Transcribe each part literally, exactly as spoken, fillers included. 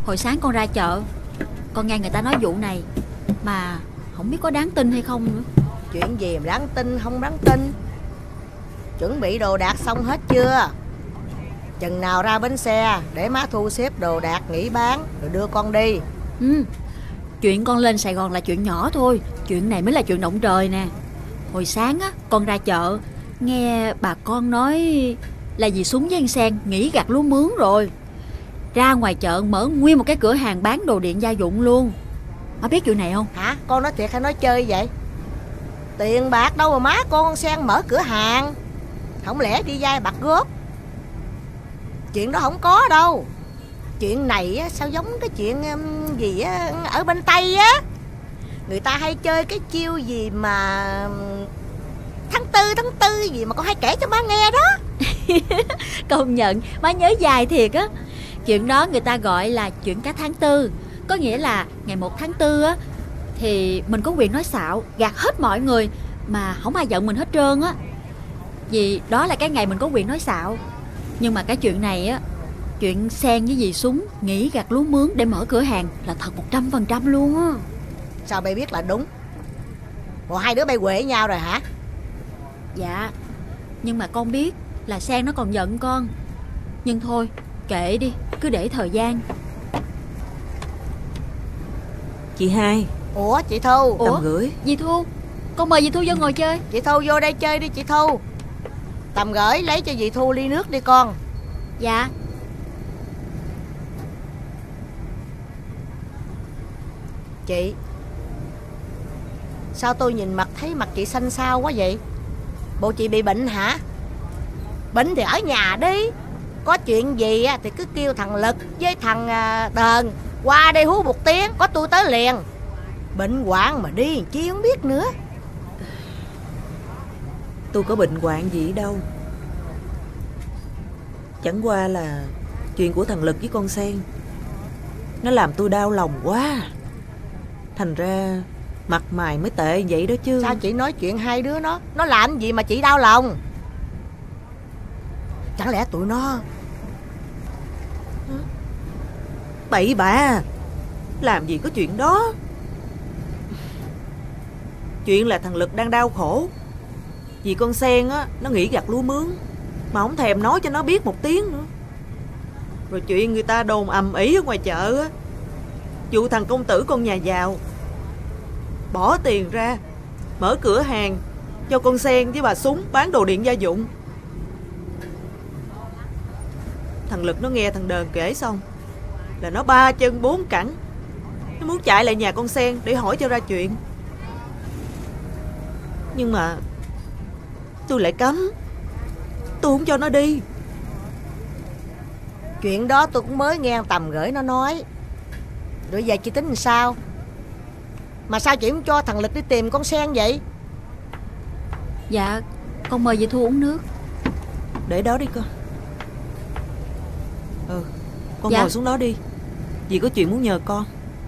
Hồi sáng con ra chợ, con nghe người ta nói vụ này mà không biết có đáng tin hay không nữa. Chuyện gì mà đáng tin không đáng tin? Chuẩn bị đồ đạc xong hết chưa? Chừng nào ra bến xe để má thu xếp đồ đạc nghỉ bán rồi đưa con đi. Ừ, chuyện con lên Sài Gòn là chuyện nhỏ thôi, chuyện này mới là chuyện động trời nè. Hồi sáng á, con ra chợ nghe bà con nói là dì Súng với anh Sen nghỉ gặt lúa mướn rồi. Ra ngoài chợ mở nguyên một cái cửa hàng bán đồ điện gia dụng luôn. Má biết chuyện này không? Hả? Con nói thiệt hay nói chơi vậy? Tiền bạc đâu mà má con Sen mở cửa hàng. Không lẽ đi vay bạc góp? Chuyện đó không có đâu. Chuyện này á, sao giống cái chuyện um, gì á, ở bên Tây á. Người ta hay chơi cái chiêu gì mà tháng tư tháng tư gì mà con hay kể cho má nghe đó. Công nhận má nhớ dài thiệt á. Chuyện đó người ta gọi là chuyện cá tháng tư. Có nghĩa là ngày một tháng tư á thì mình có quyền nói xạo, gạt hết mọi người mà không ai giận mình hết trơn á. Vì đó là cái ngày mình có quyền nói xạo. Nhưng mà cái chuyện này á, chuyện Sen với dì Súng nghỉ gặt lúa mướn để mở cửa hàng là thật một trăm phần trăm luôn á. Sao bay biết là đúng? Bộ hai đứa bay quệ nhau rồi hả? Dạ, nhưng mà con biết là Sen nó còn giận con. Nhưng thôi, kệ đi, cứ để thời gian. Chị hai. Ủa chị Thu? Ủa Tầm gửi. dì Thu, con mời dì Thu vô ngồi chơi. Chị Thu vô đây chơi đi chị Thu. Tầm gửi lấy cho dì Thu ly nước đi con. Dạ. Chị, sao tôi nhìn mặt thấy mặt chị xanh xao quá vậy? Bộ chị bị bệnh hả? Bệnh thì ở nhà đi. Có chuyện gì thì cứ kêu thằng Lực với thằng Đờn qua đây hú một tiếng, có tôi tới liền. Bệnh hoạn mà đi chi không biết nữa. Tôi có bệnh hoạn gì đâu. Chẳng qua là chuyện của thằng Lực với con Sen nó làm tôi đau lòng quá. Thành ra mặt mày mới tệ vậy đó chứ. Sao chị nói chuyện hai đứa nó Nó làm gì mà chị đau lòng? Chẳng lẽ tụi nó bậy bạ? Làm gì có chuyện đó. Chuyện là thằng Lực đang đau khổ vì con Sen á, nó nghỉ gặt lúa mướn mà không thèm nói cho nó biết một tiếng nữa. Rồi chuyện người ta đồn ầm ĩ ở ngoài chợ á, vụ thằng công tử con nhà giàu bỏ tiền ra mở cửa hàng cho con Sen với bà Súng bán đồ điện gia dụng. Thằng Lực nó nghe thằng Đờn kể xong là nó ba chân bốn cẳng, nó muốn chạy lại nhà con Sen để hỏi cho ra chuyện. Nhưng mà tôi lại cấm, tôi không cho nó đi. Chuyện đó tôi cũng mới nghe Tầm gửi nó nói. Rồi giờ chị tính làm sao? Mà sao chị không cho thằng Lực đi tìm con Sen vậy? Dạ, con mời dì Thu uống nước. Để đó đi con. Ừ, con Dạ. ngồi xuống đó đi. Dì có chuyện muốn nhờ con.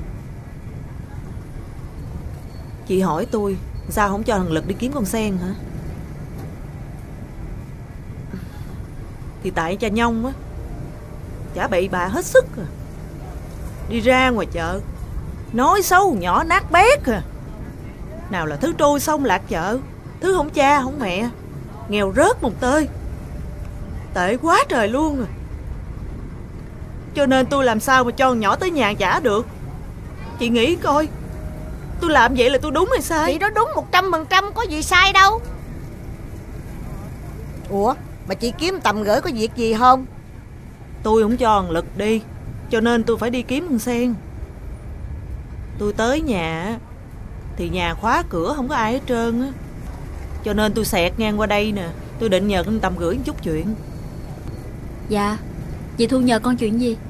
Chị hỏi tôi sao không cho thằng Lực đi kiếm con Sen hả? Thì tại cha Nhông á, chả bậy bạ hết sức à. Đi ra ngoài chợ nói xấu nhỏ nát bét à. Nào là thứ trôi sông lạc chợ, thứ không cha không mẹ, nghèo rớt một tơi. Tệ quá trời luôn à. Cho nên tôi làm sao mà cho con nhỏ tới nhà trả được. Chị nghĩ coi, tôi làm vậy là tôi đúng hay sai? Chị đó đúng một trăm phần trăm, có gì sai đâu. Ủa mà chị kiếm Tầm gửi có việc gì không? Tôi không cho thằng Lực đi, cho nên tôi phải đi kiếm con Sen. Tôi tới nhà thì nhà khóa cửa không có ai hết trơn á, cho nên tôi xẹt ngang qua đây nè. Tôi định nhờ con Tầm gửi một chút chuyện. Dạ, dì Thu nhờ con chuyện gì?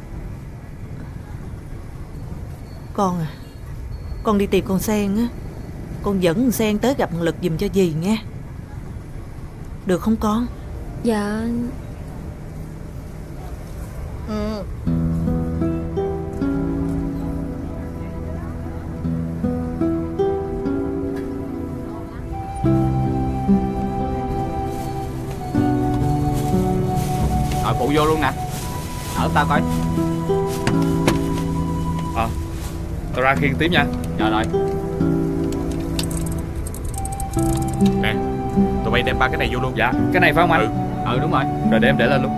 Con à, con đi tìm con Sen á, con dẫn con Sen tới gặp thằng Lực giùm cho dì nghe, được không con? Dạ. Ừ. Rồi phụ vô luôn nè, ở tao coi. Tao ra khiêng tiếp nha. Dạ rồi. Nè, tụi bay đem ba cái này vô luôn. Dạ, cái này phải không anh? Ừ, ừ đúng rồi. Rồi để em để lên luôn.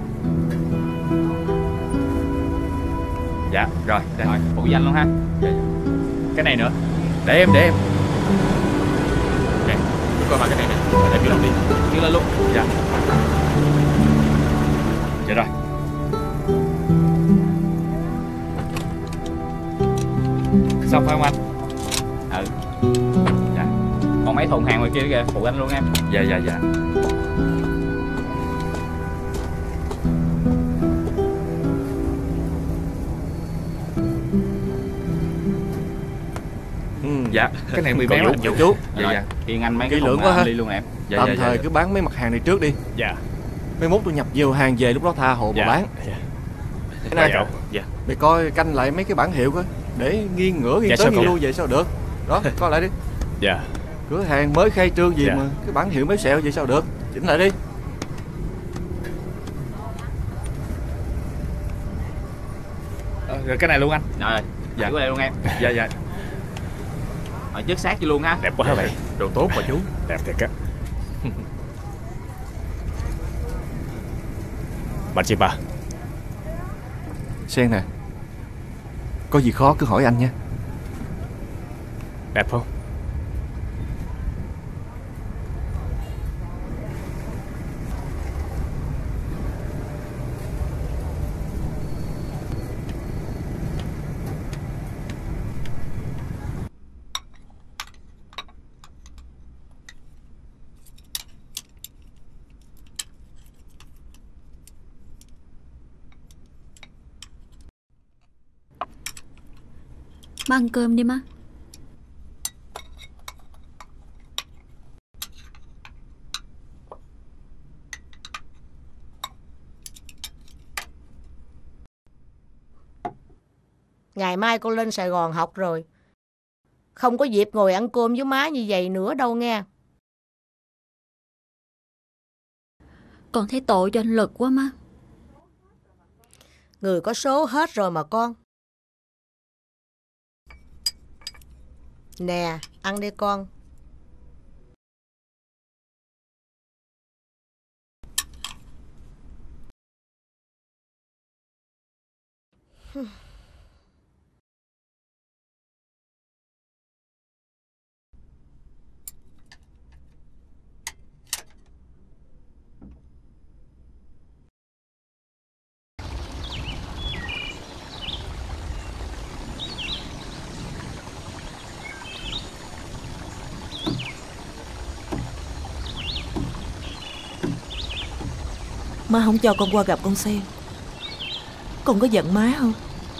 Dạ, rồi, đây. Rồi, phụ danh luôn ha. Dạ, dạ. Cái này nữa. Để em, để em. Nè, coi hai cái này nè. Đem vô luôn đi. Kêu lên luôn. Dạ. Dạ rồi. Xong phải không anh? Ừ. Dạ. Còn mấy thùng hàng ngoài kia kìa, phụ anh luôn em. Dạ, dạ, dạ. Ừ. Dạ, cái này mười Còn bé Vũ, anh Vũ chú. Dạ, Rồi, dạ. Khiêng anh mấy Kỹ cái lưỡng thùng quá à, ha. đi luôn em. Dạ, Tạm dạ, thời dạ. cứ bán mấy mặt hàng này trước đi. Dạ. Mai mốt tôi nhập nhiều hàng về, lúc đó tha hồ Dạ. mà bán. Dạ. Thế này, Dạ. Dạ. mày coi canh lại mấy cái bản hiệu coi, để nghiêng ngửa nghiêng Dạ, tới sao nghiêng cậu? lui vậy sao được. Đó, coi lại đi. Dạ. Cửa hàng mới khai trương gì Dạ. mà cái bản hiệu mới sẹo vậy sao được. Chỉnh lại đi. Ờ, rồi cái này luôn anh. Rồi, Dạ. giữ đây luôn em. Dạ, dạ. Rồi chất xác vô luôn ha. Đẹp quá vậy. Đồ tốt mà chú. Đẹp thiệt á. Bà chị bà. Sen nè, có gì khó cứ hỏi anh nha. Đẹp không? Má ăn cơm đi má. Ngày mai con lên Sài Gòn học rồi, không có dịp ngồi ăn cơm với má như vậy nữa đâu nghe. Con thấy tội cho anh Lực quá má. Người có số hết rồi mà con. Nè, ăn đi con. Má không cho con qua gặp con Sen. Con có giận má không?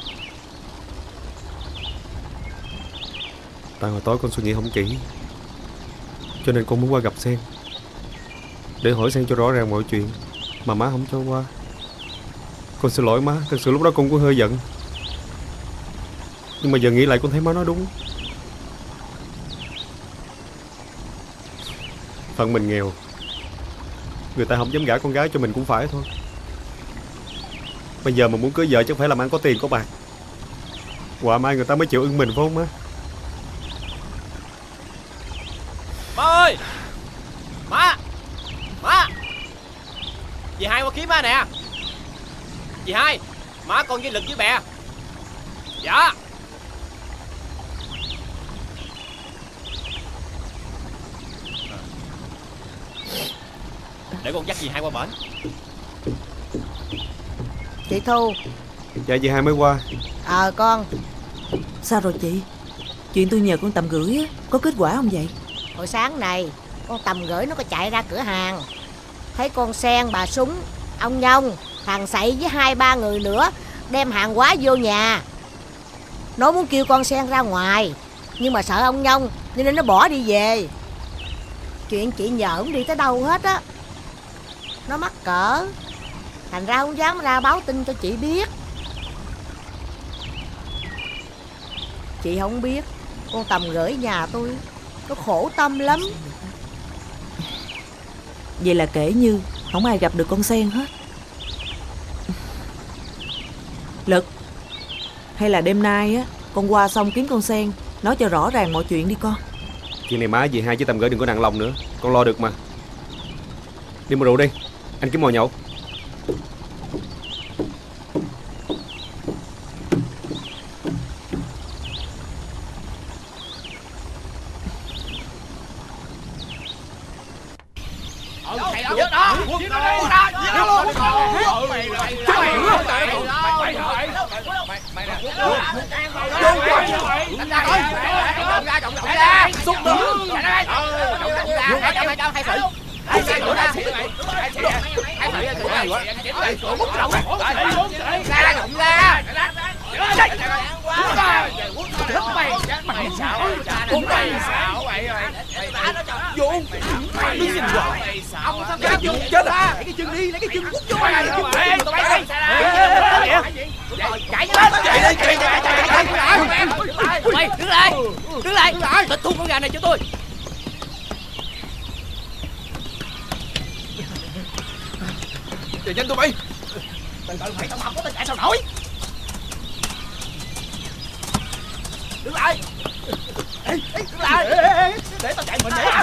Tại hồi tối con suy nghĩ không kỹ, cho nên con muốn qua gặp Sen để hỏi Sen cho rõ ràng mọi chuyện, mà má không cho qua. Con xin lỗi má, thật sự lúc đó con cũng hơi giận, nhưng mà giờ nghĩ lại con thấy má nói đúng. Phận mình nghèo, người ta không dám gả con gái cho mình cũng phải thôi. Bây giờ mà muốn cưới vợ chắc phải làm ăn có tiền có bạc, quả mai người ta mới chịu ưng mình phải không má? Má ơi! Má! Má! Dì Hai qua kiếm má nè. Dì Hai, má con với Lực với bè. Dạ. Để con dắt dì Hai qua bển. Chị Thu. Dạ dì Hai mới qua. Ờ con. Sao rồi chị? Chuyện tôi nhờ con Tầm gửi á, có kết quả không vậy? Hồi sáng này con Tầm gửi nó có chạy ra cửa hàng, thấy con Sen, bà Súng, ông Nhông, thằng Sậy với hai ba người nữa đem hàng hóa vô nhà. Nó muốn kêu con Sen ra ngoài, nhưng mà sợ ông Nhông cho nên nó bỏ đi về. Chuyện chị nhờ không đi tới đâu hết á. Nó mắc cỡ, thành ra không dám ra báo tin cho chị biết. Chị không biết con Tầm gửi nhà tôi nó khổ tâm lắm. Vậy là kể như không ai gặp được con Sen hết. Lực, hay là đêm nay á Con qua xong kiếm con Sen, nói cho rõ ràng mọi chuyện đi con. Chuyện này má dì hai với Tầm Gửi đừng có nặng lòng nữa. Con lo được mà. Đi mua rượu đi, anh kiếm mồi nhậu. Chết rồi. Lấy cái chân đi, lấy cái chân quất vô. Chạy đi, chạy đi, chạy chạy. Mày đứng lại, đứng lại, tịch thu con gà này cho tôi. Chạy nhanh tụi bay. Từ từ mày tao mập có tao chạy sao nổi. Đứng lại. Ê, ê, đứng lại. Ê, ê, ê. Để tao chạy mình vậy.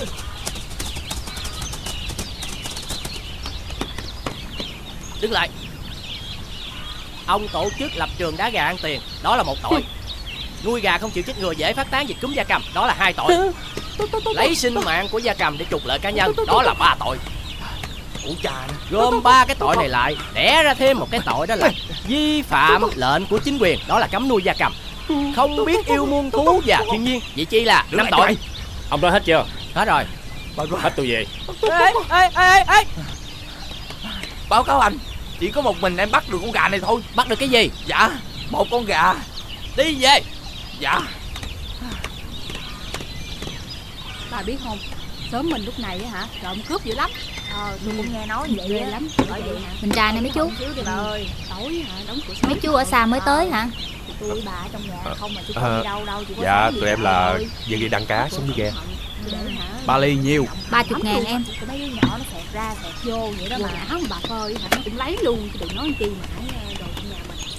Đứng lại. Ông tổ chức lập trường đá gà ăn tiền, đó là một tội. Nuôi gà không chịu chích ngừa dễ phát tán dịch cúm gia cầm, đó là hai tội. Lấy sinh mạng của gia cầm để trục lợi cá nhân, đó là ba tội. Ủa cha nè. Gom ba cái tội này lại, đẻ ra thêm một cái tội, đó là vi phạm lệnh của chính quyền, đó là cấm nuôi gia cầm. Không biết yêu muôn thú và thiên nhiên, vậy chi là năm tội. Ông nói hết chưa? Hết rồi. Hết tôi về. Ê, ê, ê, ê. Báo cáo anh, chỉ có một mình em bắt được con gà này thôi. Bắt được cái gì? Dạ, một con gà. Đi về. Dạ. Bà biết không, sớm mình lúc này á hả, trộm cướp dữ lắm. Ờ, tôi cũng nghe nói vậy ghê á. lắm. Bởi vậy hả? Mình trai này mấy chú. Xíu đi bà ơi. Tối hả, đóng cửa sớm. Mấy chú ở xa mới tới hả? Tôi với bà ở trong nhà không mà chứ À, không đi đâu đâu. Chỉ có dạ, sáng gì tụi em đâu là thôi. dân đi đăng cá sống với ghe. Để hả? Ba ly nhiêu? Ba chục ngàn em. Cái mấy đứa nhỏ nó xẹt ra xẹt vô vậy đó mà. Áo mà bà phơi hả, nó cũng lấy luôn. Chứ đừng nói chi mà hãy đồ trong nhà mình.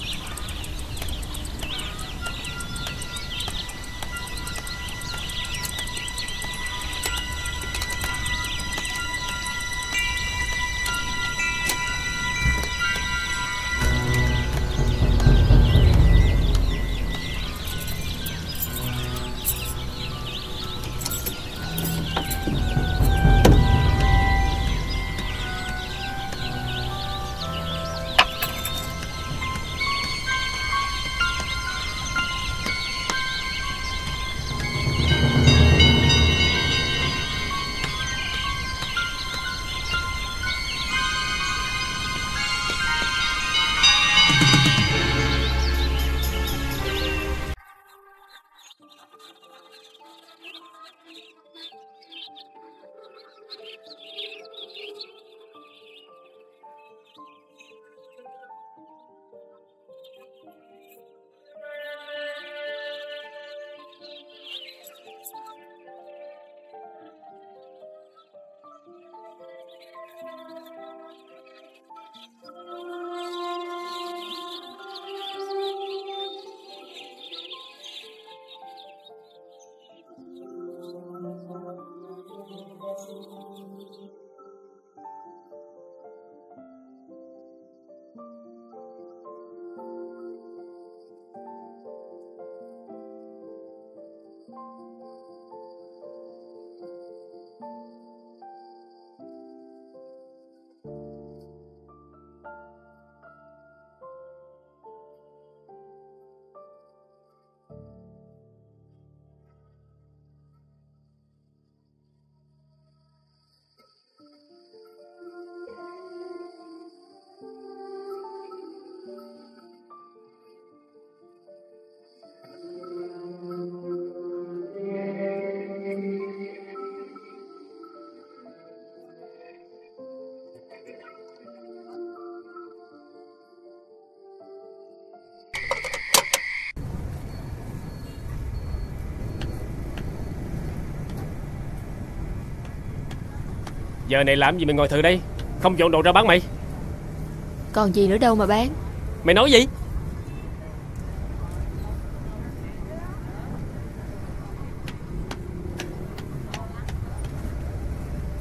Giờ này làm gì mày ngồi thử đây, không dọn đồ ra bán mày? Còn gì nữa đâu mà bán. Mày nói gì?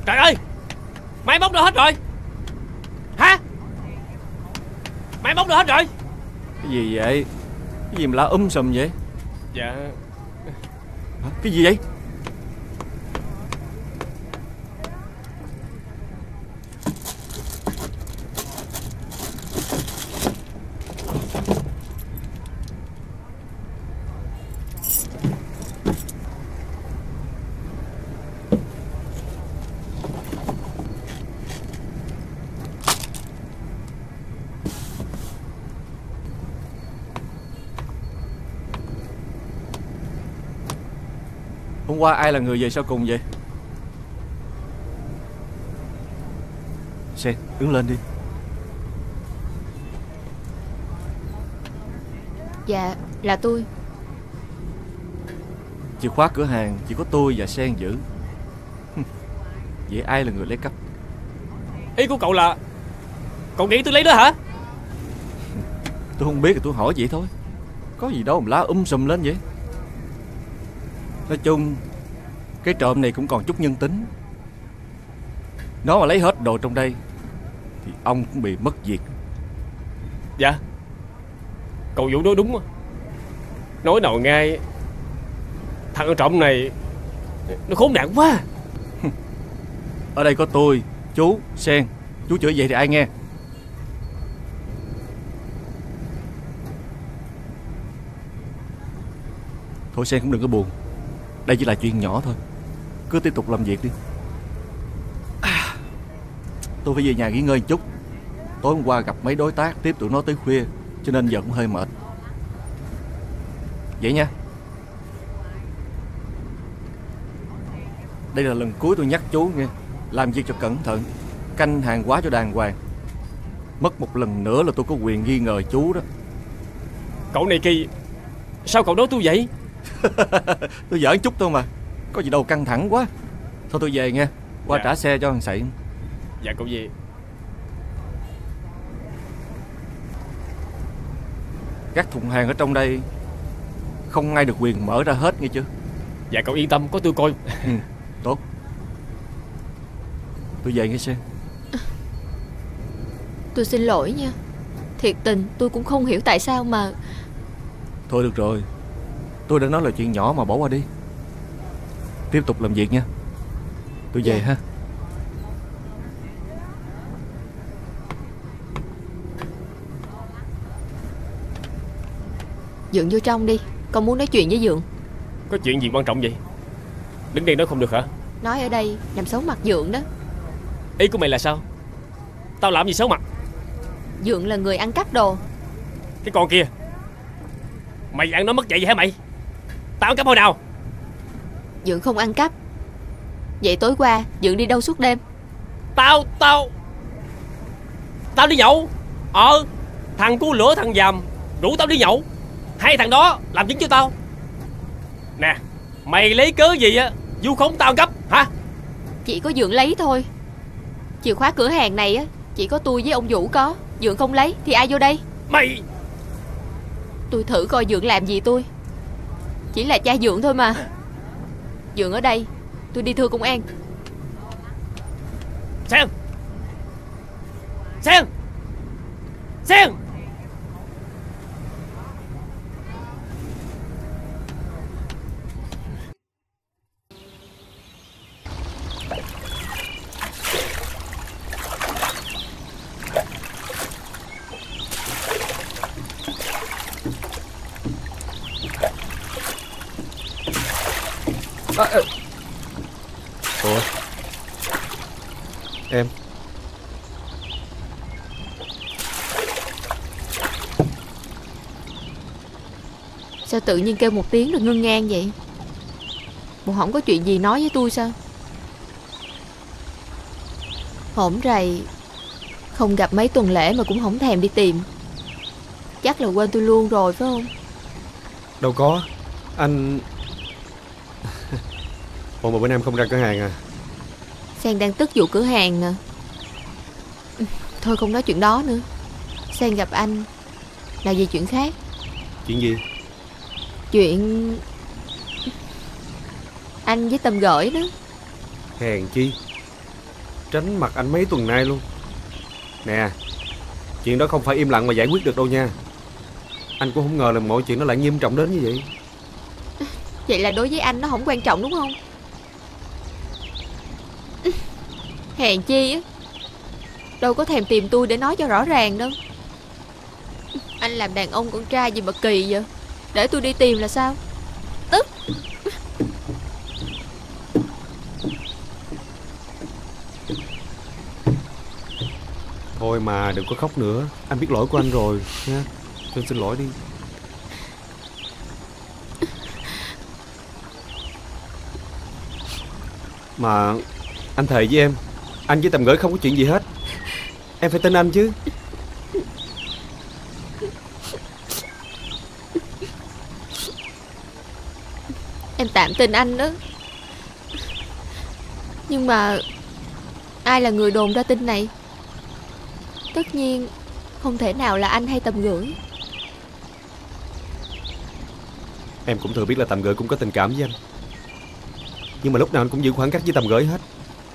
Trời ơi, máy móc đâu hết rồi? Hả? Máy móc đâu hết rồi? Cái gì vậy? Cái gì mà la um sùm vậy? Dạ. Hả? Cái gì vậy? Hôm qua ai là người về sau cùng vậy? Sen, đứng lên đi. Dạ, là tôi. Chìa khóa cửa hàng chỉ có tôi và Sen giữ. Vậy ai là người lấy cắp? Ý của cậu là cậu nghĩ tôi lấy đó hả? Tôi không biết thì tôi hỏi vậy thôi. Có gì đâu mà lá um sùm lên vậy. Nói chung cái trộm này cũng còn chút nhân tính. Nó mà lấy hết đồ trong đây thì ông cũng bị mất việc. Dạ, cậu Vũ nói đúng. Nói nào ngay, thằng trộm này nó khốn nạn quá. Ở đây có tôi, chú, Sen. Chú chửi vậy thì ai nghe? Thôi Sen cũng đừng có buồn. Đây chỉ là chuyện nhỏ thôi. Cứ tiếp tục làm việc đi. à, Tôi phải về nhà nghỉ ngơi một chút. Tối hôm qua gặp mấy đối tác, tiếp tụi nó tới khuya, cho nên giờ cũng hơi mệt. Vậy nha. Đây là lần cuối tôi nhắc chú nghe. Làm việc cho cẩn thận, canh hàng hóa cho đàng hoàng. Mất một lần nữa là tôi có quyền nghi ngờ chú đó. Cậu này kỳ. Sao cậu nói tôi vậy? Tôi giỡn chút thôi mà. Có gì đâu căng thẳng quá. Thôi tôi về nha. Qua dạ. trả xe cho thằng Sậy. Dạ cậu về. Các thùng hàng ở trong đây không ai được quyền mở ra hết nghe chưa? Dạ cậu yên tâm, có tôi coi. Ừ, tốt. Tôi về nghe Sen. Tôi xin lỗi nha. Thiệt tình tôi cũng không hiểu tại sao mà. Thôi được rồi. Tôi đã nói là chuyện nhỏ mà bỏ qua đi. Tiếp tục làm việc nha. Tôi về dạ. ha. Dượng vô trong đi. Con muốn nói chuyện với Dượng. Có chuyện gì quan trọng vậy? Đứng đây nói không được hả? Nói ở đây làm xấu mặt Dượng đó. Ý của mày là sao? Tao làm gì xấu mặt? Dượng là người ăn cắp đồ. Cái con kia, mày ăn nó mất dạy gì hả mày? Tao ăn cắp hồi nào? Dượng không ăn cắp. Vậy tối qua Dượng đi đâu suốt đêm? Tao, tao Tao đi nhậu. Ờ, thằng cu lửa thằng Dàm rủ tao đi nhậu. Hai thằng đó làm chứng cho tao. Nè, mày lấy cớ gì á vu khống tao ăn cắp hả? Chỉ có Dượng lấy thôi. Chìa khóa cửa hàng này á chỉ có tôi với ông Vũ có. Dượng không lấy thì ai vô đây? Mày. Tôi thử coi Dượng làm gì tôi. Chỉ là cha Dượng thôi mà. Dượng ở đây, tôi đi thưa công an. Sen. Sen. Sen. À, à. Ủa em sao tự nhiên kêu một tiếng rồi ngưng ngang vậy? Bộ không có chuyện gì nói với tôi sao? Hổm rày không gặp mấy tuần lễ mà cũng không thèm đi tìm. Chắc là quên tôi luôn rồi phải không? Đâu có. Anh Ủa mà bữa nay em không ra cửa hàng à? Sen đang tức vụ cửa hàng nè. Thôi không nói chuyện đó nữa. Sen gặp anh là vì chuyện khác. Chuyện gì? Chuyện anh với Tâm gửi đó. Hèn chi. tránh mặt anh mấy tuần nay luôn. Nè, chuyện đó không phải im lặng mà giải quyết được đâu nha. Anh cũng không ngờ là mọi chuyện nó lại nghiêm trọng đến như vậy. Vậy là đối với anh nó không quan trọng đúng không? Hèn chi á, đâu có thèm tìm tôi để nói cho rõ ràng đâu. Anh làm đàn ông con trai gì mà kỳ vậy? Để tôi đi tìm là sao? Tức. Thôi mà đừng có khóc nữa. Anh biết lỗi của anh rồi nha. Cho anh xin lỗi đi. Mà anh thề với em, anh với Tầm Gửi không có chuyện gì hết. Em phải tin anh chứ. Em tạm tin anh đó. Nhưng mà ai là người đồn ra tin này? Tất nhiên không thể nào là anh hay Tầm Gửi. Em cũng thừa biết là Tầm Gửi cũng có tình cảm với anh, nhưng mà lúc nào anh cũng giữ khoảng cách với Tầm Gửi hết.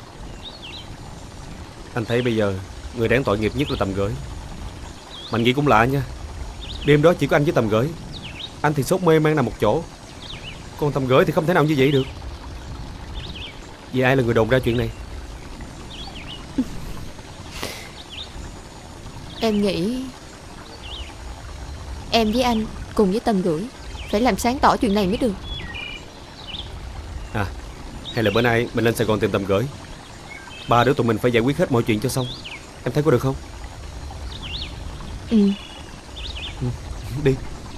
Anh thấy bây giờ người đáng tội nghiệp nhất là Tầm Gửi. Mà anh nghĩ cũng lạ nha, đêm đó chỉ có anh với Tầm Gửi. Anh thì sốt mê man nằm một chỗ, còn Tầm Gửi thì không thể nào như vậy được. Vì ai là người đồn ra chuyện này? Em nghĩ em với anh cùng với Tầm Gửi phải làm sáng tỏ chuyện này mới được. À, hay là bữa nay mình lên Sài Gòn tìm Tầm Gửi. Ba đứa tụi mình phải giải quyết hết mọi chuyện cho xong. Em thấy có được không? Ừ, ừ. Đi.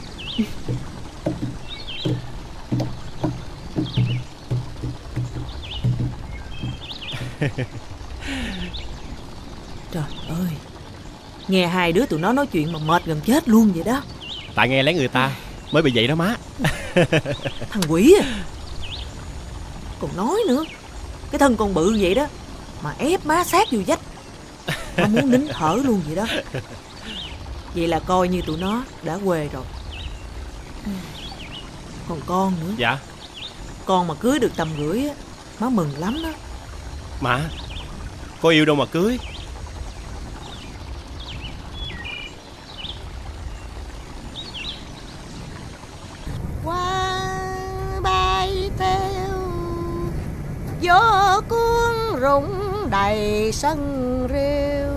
Trời ơi, nghe hai đứa tụi nó nói chuyện mà mệt gần chết luôn vậy đó. Tại nghe lấy người ta mới bị vậy đó má. Thằng quỷ à. Còn nói nữa, cái thân con bự vậy đó mà ép má sát vô vách, má muốn nín thở luôn vậy đó. Vậy là coi như tụi nó đã quê rồi. Còn con nữa. Dạ. Con mà cưới được Tầm Gửi á, má mừng lắm đó. Má, có yêu đâu mà cưới. Qua bay theo gió cuốn rụng đầy sân rêu,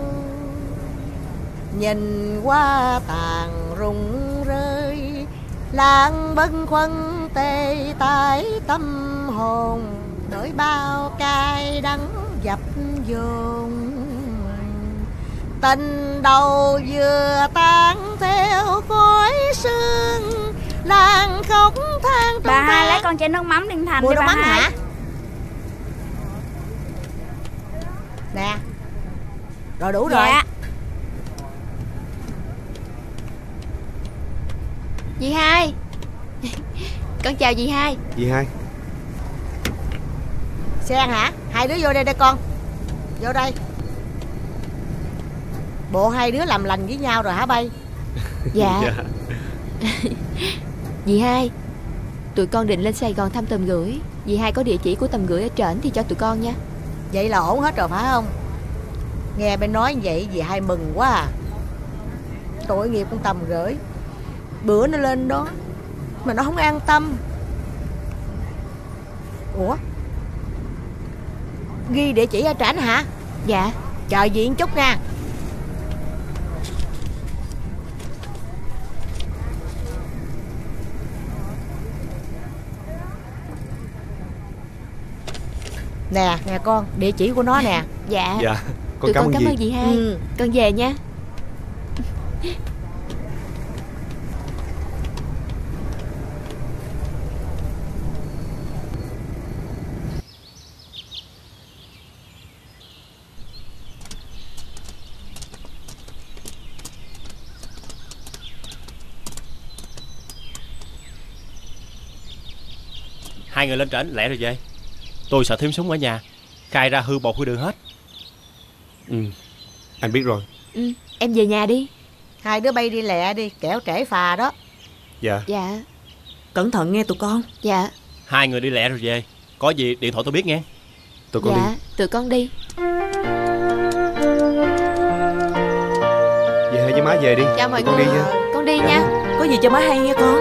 nhìn qua tàn rụng rơi, làng bâng khuâng tê tái tâm hồn, nỗi bao cay đắng dập dồn. Tình đầu vừa tan theo khói sương, làng khóc than. Bà hai lấy con chai nước mắm Liên Thành mua đi nước bà mắm hai. hả? Nè, rồi đủ rồi. Dạ. Dì hai. Con chào dì hai. Dì hai. Sen hả? Hai đứa vô đây đây con. Vô đây. Bộ hai đứa làm lành với nhau rồi hả bay? Dạ. Dì hai, tụi con định lên Sài Gòn thăm Tầm Gửi. Dì hai có địa chỉ của Tầm Gửi ở trển thì cho tụi con nha. Vậy là ổn hết rồi phải không? Nghe bên nói vậy dì hai mừng quá à. Tội nghiệp con Tầm Gửi, bữa nó lên đó mà nó không an tâm. Ủa, ghi địa chỉ ở trển hả? Dạ. Chờ dì một chút nha. Nè, nè con, địa chỉ của nó nè. Dạ. Dạ, con tụi cảm con ơn cảm dì. ơn dì hai. Ừ. Con về nha. Hai người lên trển lẹ rồi về. Tôi sợ thím súng ở nhà khai ra hư bột hư đường hết. Ừ, anh biết rồi. Ừ, em về nhà đi. Hai đứa bay đi lẹ đi, kẻo trễ phà đó. Dạ. Dạ. Cẩn thận nghe tụi con. Dạ. Hai người đi lẹ rồi về. Có gì điện thoại tôi biết nghe. Tụi con dạ, đi. tụi con đi. má về đi. Chào mọi Tụi con người. đi nha. Con đi nha. Có gì cho má hay nha con.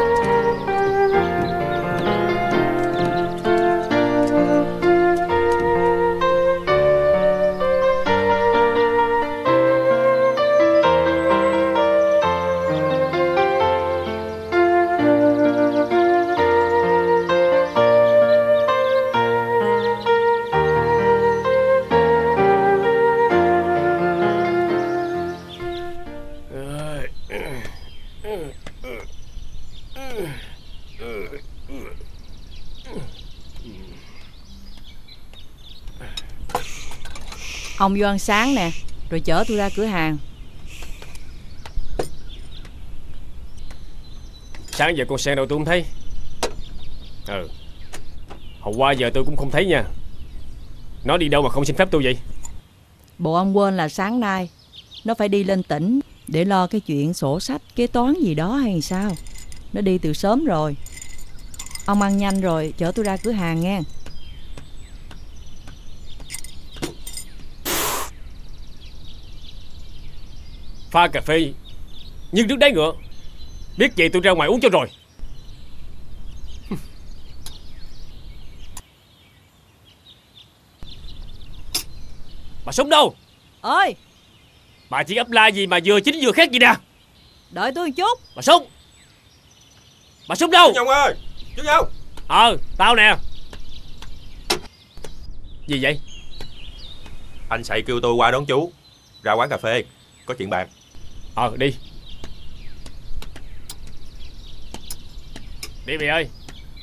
Ông vô ăn sáng nè, rồi chở tôi ra cửa hàng. Sáng giờ con Sen đâu tôi không thấy. Ừ. Hôm qua giờ tôi cũng không thấy nha. Nó đi đâu mà không xin phép tôi vậy? Bộ ông quên là sáng nay nó phải đi lên tỉnh để lo cái chuyện sổ sách kế toán gì đó hay sao. Nó đi từ sớm rồi. Ông ăn nhanh rồi chở tôi ra cửa hàng nghe. Pha cà phê nhưng nước đáy ngựa. Biết vậy tôi ra ngoài uống cho rồi. Bà Súng đâu? Ơi, Bà chỉ ấp la gì mà vừa chín vừa khét gì nè. đợi tôi một chút. Bà Súng. Bà Súng đâu? Chú Nhông ơi, chú Nhông. Ờ, tao nè. Gì vậy? Anh Sậy kêu tôi qua đón chú ra quán cà phê, có chuyện bàn. Ờ, đi. Đi mày ơi.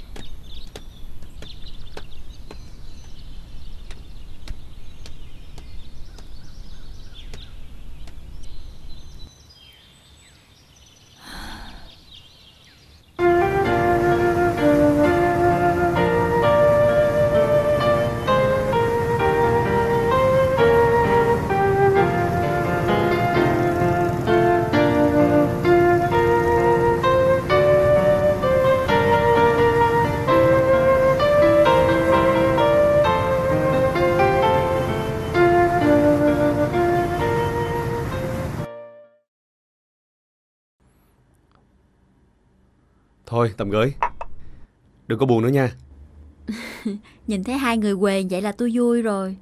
Thôi tầm gửi. Đừng có buồn nữa nha. Nhìn thấy hai người quề vậy là tôi vui rồi.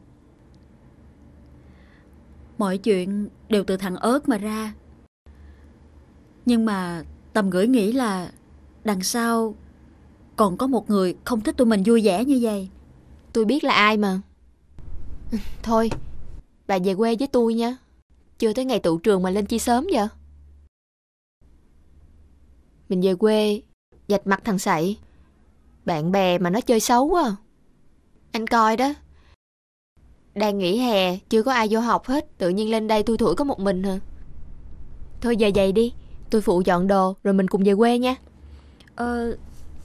Mọi chuyện đều từ thằng ớt mà ra. Nhưng mà Tầm gửi nghĩ là đằng sau còn có một người không thích tụi mình vui vẻ như vậy. Tôi biết là ai mà. Thôi, bà về quê với tôi nha. Chưa tới ngày tụ trường mà lên chi sớm vậy? Mình về quê vạch mặt thằng Sậy. Bạn bè mà nó chơi xấu quá à. Anh coi đó. Đang nghỉ hè, chưa có ai vô học hết. Tự nhiên lên đây tôi thủi có một mình hả? Thôi giờ vậy đi. Tôi phụ dọn đồ rồi mình cùng về quê nha. Ờ...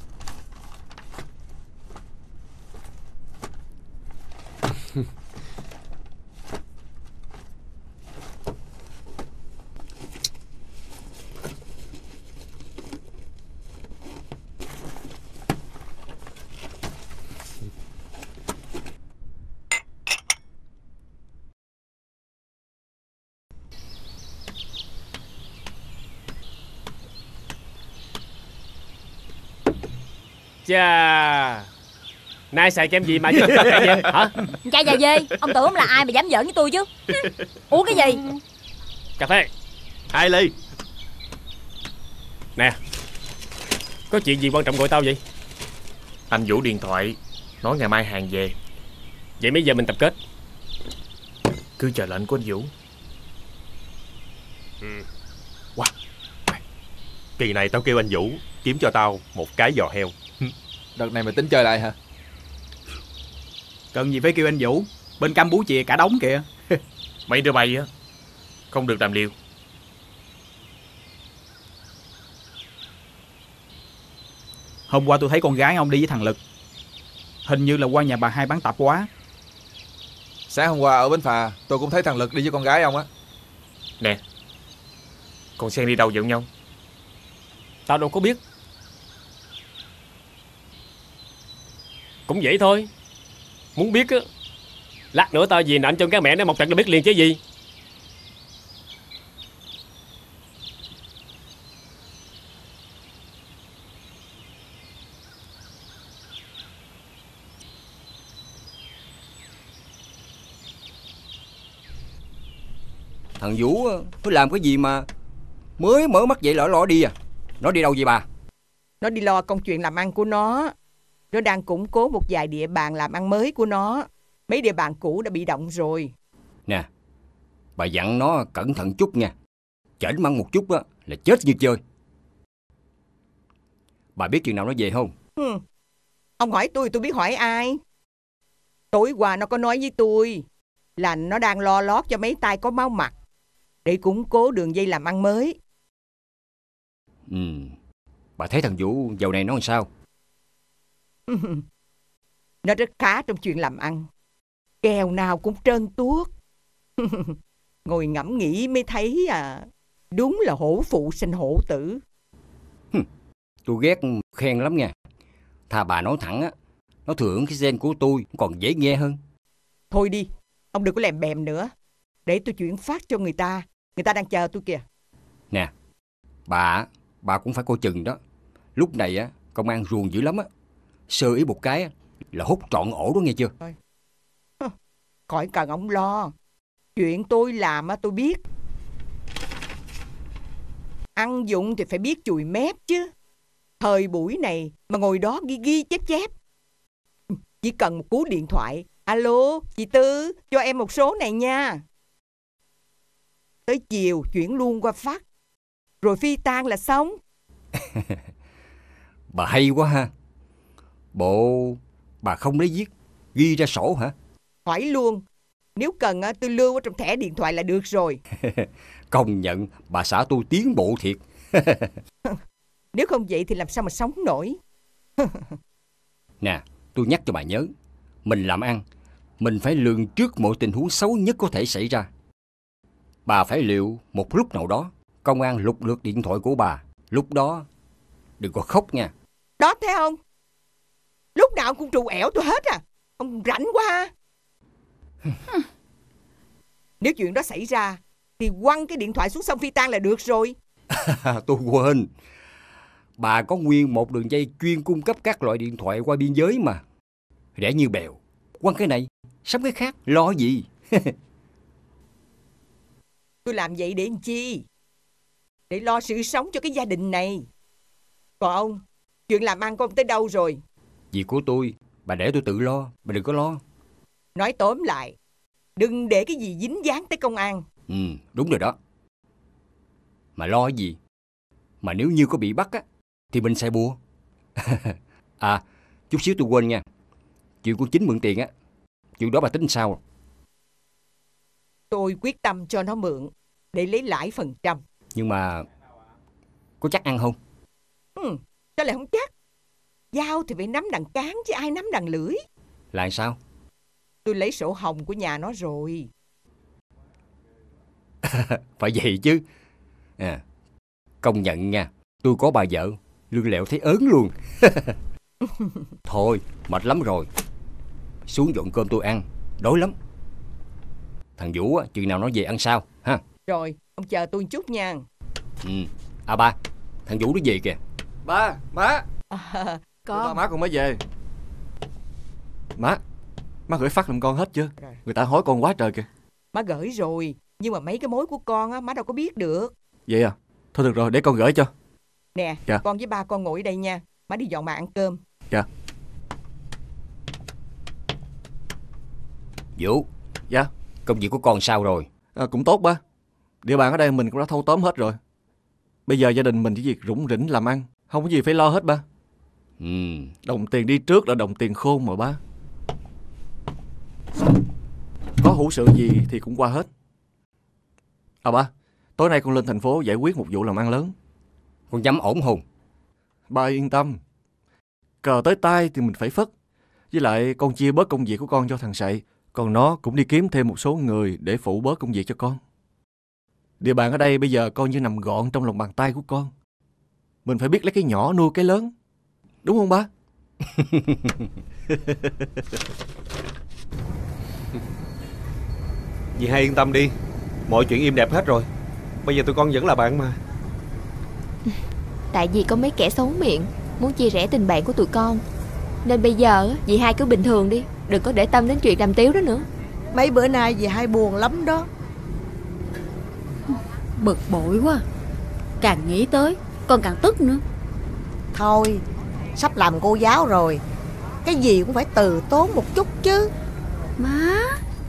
Chà, nay xài kem gì mà chứ vậy hả? Cha già dê, ông tưởng ông là ai mà dám giỡn với tôi chứ? Uống cái gì? Cà phê. Hai ly. Nè, có chuyện gì quan trọng gọi tao vậy? Anh Vũ điện thoại nói ngày mai hàng về. Vậy mấy giờ mình tập kết? Cứ chờ lệnh của anh Vũ. Ừ. Wow. Kỳ này tao kêu anh Vũ kiếm cho tao một cái giò heo. Đợt này mày tính chơi lại hả? Cần gì phải kêu anh Vũ. Bên Cam bú chìa cả đống kìa. Mấy đứa bay á không được làm liều. Hôm qua tôi thấy con gái ông đi với thằng Lực. Hình như là qua nhà bà hai bán tạp hóa. Sáng hôm qua ở bến phà tôi cũng thấy thằng Lực đi với con gái ông á. Nè, con Sen đi đâu vậy nhau? Tao đâu có biết. Cũng vậy thôi. Muốn biết á, lát nữa tao về nạnh cho cái mẹ nó một trận là biết liền chứ gì. Thằng Vũ nó làm cái gì mà mới mở mắt dậy lỡ lỏ đi à? Nó đi đâu vậy bà? Nó đi lo công chuyện làm ăn của nó. Nó đang củng cố một vài địa bàn làm ăn mới của nó. Mấy địa bàn cũ đã bị động rồi. Nè, bà dặn nó cẩn thận chút nha. Chểnh măng một chút á là chết như chơi. Bà biết chừng nào nó về không? Ừ. Ông hỏi tôi, tôi biết hỏi ai? Tối qua nó có nói với tôi là nó đang lo lót cho mấy tay có máu mặt để củng cố đường dây làm ăn mới. Ừ. Bà thấy thằng Vũ dạo này nó làm sao? Nó rất khá trong chuyện làm ăn. Kèo nào cũng trơn tuốt. Ngồi ngẫm nghĩ mới thấy à, đúng là hổ phụ sinh hổ tử. Tôi ghét khen lắm nha. Thà bà nói thẳng á, nó thừa hưởng cái gen của tôi còn dễ nghe hơn. Thôi đi, ông đừng có lèm bèm nữa. Để tôi chuyển phát cho người ta. Người ta đang chờ tôi kìa. Nè, bà bà cũng phải coi chừng đó. Lúc này á, công an ruồng dữ lắm á. Sơ ý một cái là hút trọn ổ đó nghe chưa? Khỏi cần ông lo. Chuyện tôi làm á tôi biết. Ăn dụng thì phải biết chùi mép chứ. Thời buổi này mà ngồi đó ghi ghi chép chép. Chỉ cần một cú điện thoại. Alo, chị Tư, cho em một số này nha. Tới chiều chuyển luôn qua phát. Rồi phi tan là xong. Bà hay quá ha. Bộ bà không lấy viết, ghi ra sổ hả? Hỏi luôn. Nếu cần tôi lưu ở trong thẻ điện thoại là được rồi. Công nhận bà xã tôi tiến bộ thiệt. Nếu không vậy thì làm sao mà sống nổi. Nè, tôi nhắc cho bà nhớ. Mình làm ăn, mình phải lường trước mọi tình huống xấu nhất có thể xảy ra. Bà phải liệu một lúc nào đó công an lục lượt điện thoại của bà. Lúc đó đừng có khóc nha. Đó thấy không? Lúc nào cũng trù ẻo tôi hết à. Ông rảnh quá. Nếu chuyện đó xảy ra thì quăng cái điện thoại xuống sông phi tan là được rồi. Tôi quên. Bà có nguyên một đường dây chuyên cung cấp các loại điện thoại qua biên giới mà. Rẻ như bèo. Quăng cái này, sắm cái khác, lo gì? Tôi làm vậy để làm chi? Để lo sự sống cho cái gia đình này. Còn ông, chuyện làm ăn của ông tới đâu rồi? Việc của tôi, bà để tôi tự lo, bà đừng có lo. Nói tóm lại, đừng để cái gì dính dáng tới công an. Ừ, đúng rồi đó. Mà lo gì? Mà nếu như có bị bắt á, thì mình sẽ bùa. À, chút xíu tôi quên nha. Chuyện của Chính mượn tiền á, chuyện đó bà tính sao? Tôi quyết tâm cho nó mượn, để lấy lãi phần trăm. Nhưng mà, có chắc ăn không? Ừ, sao lại không chắc? Dao thì phải nắm đằng cán chứ ai nắm đằng lưỡi. Là sao? Tôi lấy sổ hồng của nhà nó rồi. Phải vậy chứ. À, công nhận nha, tôi có bà vợ, lương lẹo thấy ớn luôn. Thôi, mệt lắm rồi. Xuống dọn cơm tôi ăn, đói lắm. Thằng Vũ á, chừng nào nó về ăn sao ha? Rồi, ông chờ tôi một chút nha. Ừ. À ba, thằng Vũ nó về kìa. Ba, má. À, con. Ba, má con mới về. Má, má gửi phát làm con hết chưa? Rồi. Người ta hối con quá trời kìa. Má gửi rồi, nhưng mà mấy cái mối của con á, má đâu có biết được. Vậy à? Thôi được rồi, để con gửi cho. Nè, dạ. Con với ba con ngồi ở đây nha. Má đi dọn bàn ăn cơm. Dạ. Vũ. Dạ. Công việc của con sao rồi? À, cũng tốt ba. Địa bàn ở đây mình cũng đã thâu tóm hết rồi. Bây giờ gia đình mình chỉ việc rủng rỉnh làm ăn, không có gì phải lo hết ba. Ừ. Đồng tiền đi trước là đồng tiền khôn mà ba. Có hữu sự gì thì cũng qua hết. À ba, tối nay con lên thành phố giải quyết một vụ làm ăn lớn. Con dám ổn hồn? Ba yên tâm. Cờ tới tay thì mình phải phất. Với lại con chia bớt công việc của con cho thằng Sậy. Còn nó cũng đi kiếm thêm một số người để phụ bớt công việc cho con. Địa bàn ở đây bây giờ coi như nằm gọn trong lòng bàn tay của con. Mình phải biết lấy cái nhỏ nuôi cái lớn. Đúng không ba? Dì hai yên tâm đi. Mọi chuyện im đẹp hết rồi. Bây giờ tụi con vẫn là bạn mà. Tại vì có mấy kẻ xấu miệng muốn chia rẽ tình bạn của tụi con, nên bây giờ dì hai cứ bình thường đi, đừng có để tâm đến chuyện đàm tiếu đó nữa. Mấy bữa nay dì hai buồn lắm đó. Bực bội quá. Càng nghĩ tới con càng tức nữa. Thôi, sắp làm cô giáo rồi, cái gì cũng phải từ tốn một chút chứ. Má.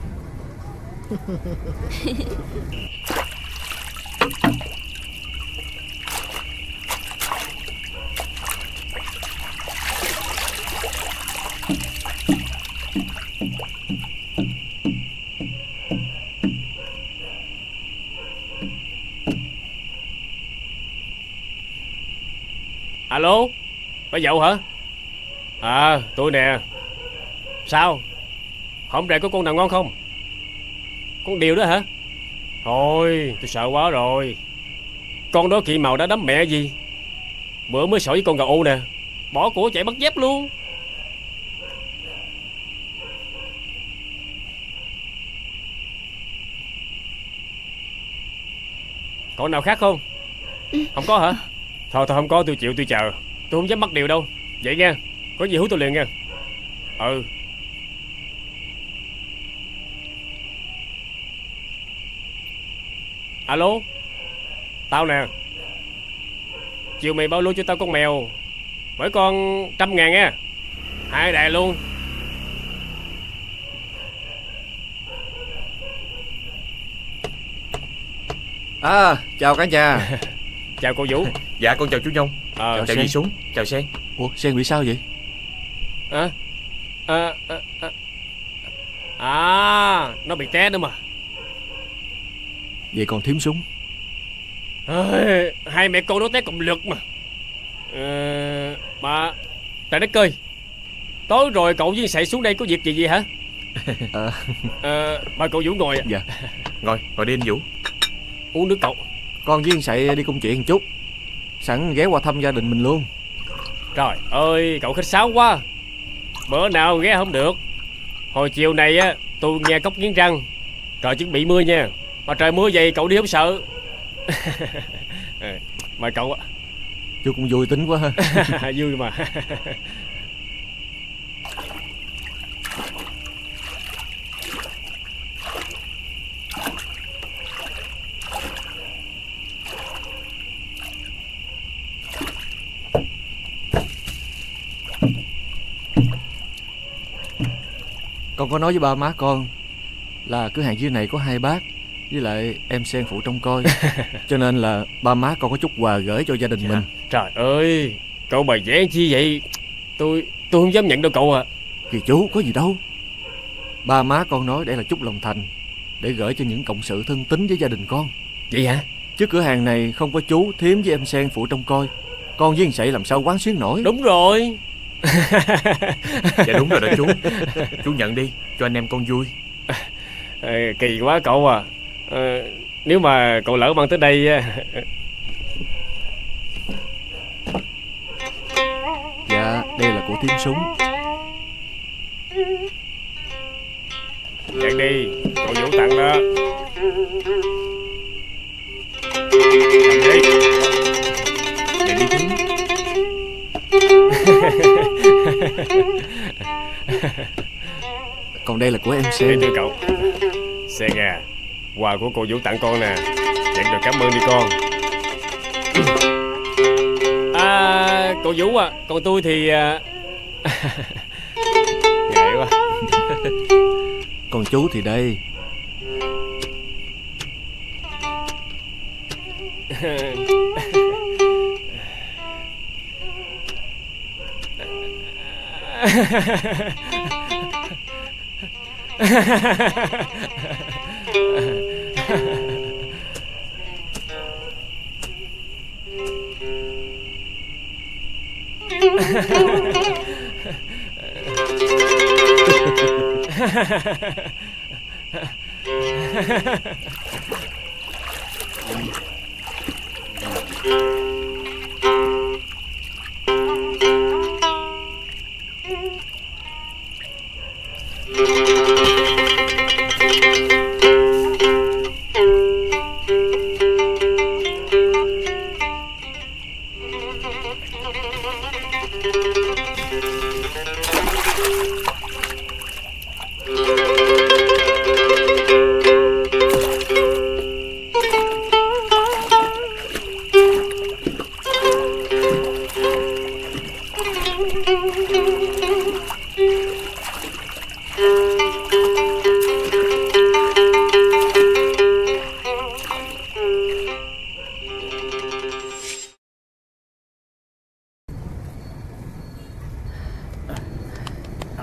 Alo, bà Dậu hả? À, tôi nè. Sao? Hôm nay có con nào ngon không? Con điều đó hả? Thôi, tôi sợ quá rồi. Con đó kỵ màu đã đấm mẹ gì. Bữa mới sỏi với con gà ô nè, bỏ của chạy bắt dép luôn. Con nào khác không? Không có hả? Thôi thôi không có, tôi chịu, tôi chờ. Tôi không dám mất điều đâu. Vậy nha, có gì hú tôi liền nha. Ừ. Alo, tao nè. Chiều mày bao lô cho tao con mèo, mỗi con trăm ngàn nha. Hai đài luôn. À, chào cả nhà. Chào cô Vũ. Dạ con chào chú Nhông. À, chào dì Súng. Chào Sen. Ủa Sen bị sao vậy? À, à, à, à, à nó bị té nữa mà. Vậy còn Thím Súng? À, hai mẹ con nó té cùng lực mà. À, mà trời đất ơi, tối rồi cậu với Sậy xuống đây có việc gì vậy hả? À, à, mời cậu Vũ ngồi. Dạ. Ngồi, ngồi đi anh Vũ. Uống nước cậu. Con với Sậy đi công chuyện một chút, sẵn ghé qua thăm gia đình mình luôn. Trời ơi, cậu khách sáo quá. Bữa nào ghé không được. Hồi chiều này á, tôi nghe cốc nghiến răng. Trời chuẩn bị mưa nha. Mà trời mưa vậy cậu đi không sợ. Mời cậu ạ. Chú cũng vui tính quá ha. Vui mà. Con có nói với ba má con là cửa hàng dưới này có hai bác với lại em Sen phụ trông coi, cho nên là ba má con có chút quà gửi cho gia đình dạ. mình. Trời ơi, cậu bày vẽ chi vậy? Tôi tôi không dám nhận đâu cậu à. Kìa chú, có gì đâu. Ba má con nói đây là chút lòng thành để gửi cho những cộng sự thân tín với gia đình con. Vậy hả? Chứ cửa hàng này không có chú, Thím với em Sen phụ trông coi, con với thằng Sậy làm sao quán xuyến nổi. Đúng rồi. Dạ đúng rồi đó chú. Chú nhận đi, cho anh em con vui. À, kỳ quá cậu à. À, nếu mà cậu lỡ mang tới đây. Dạ, đây là của Thím Súng. Nhận đi, cậu Vũ tặng đó. Nhận đi. Nhận đi Thím. Còn đây là của em Sen. Thưa cậu. Sen à, quà của cô Vũ tặng con nè. Nhận được cảm ơn đi con. À, cô Vũ à, còn tôi thì à... ngại quá. Còn chú thì đây.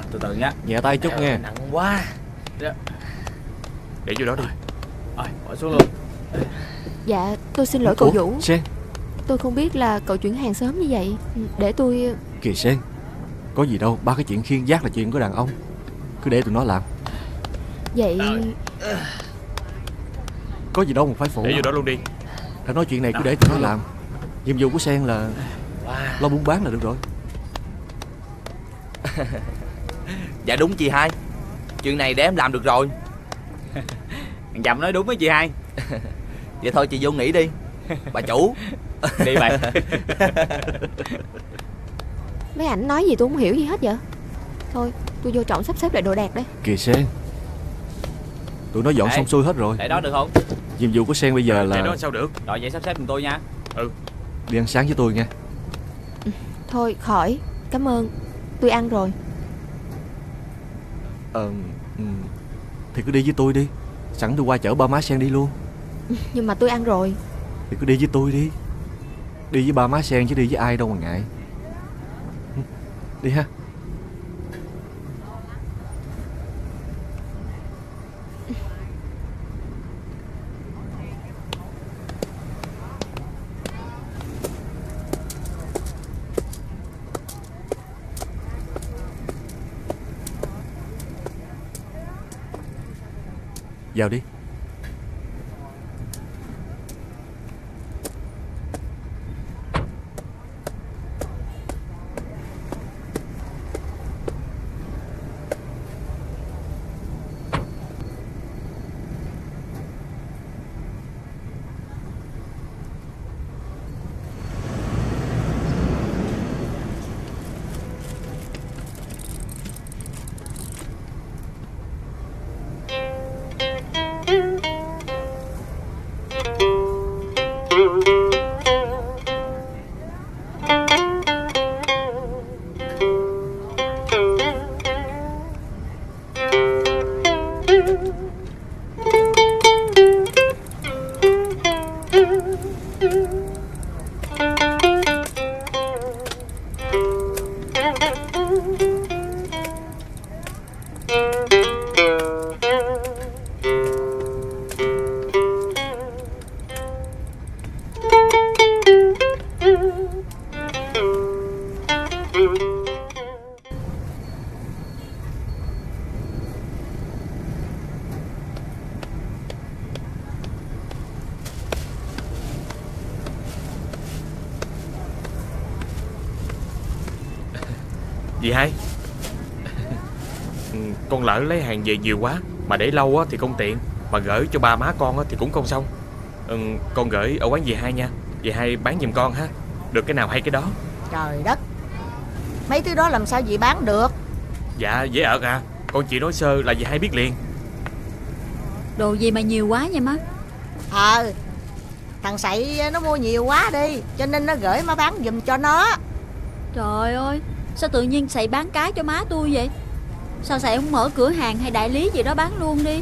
từ từ nha. Nhẹ tay chút nghe. Nặng quá. Để vô đó đi. Rồi, bỏ xuống luôn. Dạ, tôi xin lỗi cậu Ủa, Vũ. Sen. Tôi không biết là cậu chuyển hàng sớm như vậy. Để tôi... Kìa Sen, có gì đâu, ba cái chuyện khiêng vác là chuyện của đàn ông. Cứ để tụi nó làm. Vậy... Có gì đâu mà phải phụ. Để vô đó luôn đi. Đã nói chuyện này cứ để tụi nó làm. Nhiệm vụ của Sen là lo buôn bán là được rồi. Dạ đúng chị hai. Chuyện này để em làm được rồi. Thằng Dầm nói đúng với chị hai. Vậy thôi chị vô nghỉ đi. Bà chủ. Đi bà. Mấy ảnh nói gì tôi không hiểu gì hết vậy. Thôi tôi vô trọng sắp xếp lại đồ đạc đây. Kìa Sen, tụi nó dọn Ê, xong xuôi hết rồi. để đó được không? Nhiệm vụ của Sen bây giờ là Để đó sao được. Rồi vậy sắp xếp giùm tôi nha. Ừ. đi ăn sáng với tôi nha. Thôi khỏi, cảm ơn. Tôi ăn rồi. Ờ ừ, thì cứ đi với tôi đi. Sẵn tôi qua chở ba má Sen đi luôn. Nhưng mà tôi ăn rồi. Thì cứ đi với tôi đi. Đi với ba má Sen chứ đi với ai đâu mà ngại. Đi ha. Vào đi. Dì hai. Con lỡ lấy hàng về nhiều quá, mà để lâu á thì không tiện, mà gửi cho ba má con á thì cũng không xong. ừ, Con gửi ở quán dì hai nha. Dì hai bán giùm con ha. Được cái nào hay cái đó. Trời đất, mấy thứ đó làm sao dì bán được? Dạ dễ ợt à. Con chỉ nói sơ là dì hai biết liền. Đồ gì mà nhiều quá nha má. Ờ, thằng Sậy nó mua nhiều quá đi, cho nên nó gửi má bán giùm cho nó. Trời ơi, sao tự nhiên Sậy bán cái cho má tôi vậy? Sao Sậy không mở cửa hàng hay đại lý gì đó bán luôn đi?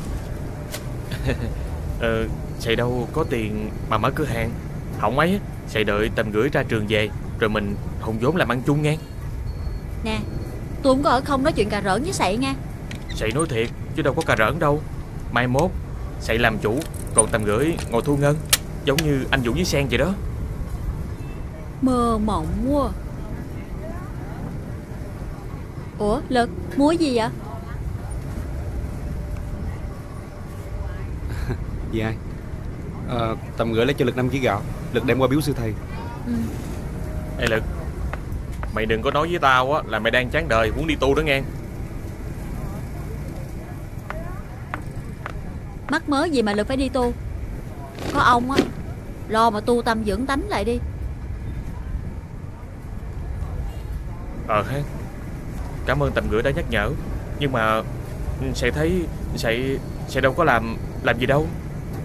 Ờ, Sậy đâu có tiền mà mở cửa hàng. Không ấy, Sậy đợi Tầm gửi ra trường về, rồi mình hùng vốn làm ăn chung nghe. Nè, tôi không có ở không nói chuyện cà rỡn với Sậy nha. Sậy nói thiệt, chứ đâu có cà rỡn đâu. Mai mốt, Sậy làm chủ, còn Tầm gửi ngồi thu ngân. Giống như anh Vũ với Sen vậy đó. Mơ mộng quá. Ủa, Lực, mua gì vậy? Dạ. à, Tầm gửi lấy cho Lực năm ký gạo. Lực đem qua biếu sư thầy. Ừ. Ê Lực, mày đừng có nói với tao á là mày đang chán đời muốn đi tu đó nghe. Mắc mớ gì mà Lực phải đi tu? Có ông á, lo mà tu tâm dưỡng tánh lại đi. Ờ ha. Cảm ơn Tầm gửi đã nhắc nhở. Nhưng mà Sậy thấy Sậy Sậy đâu có làm Làm gì đâu.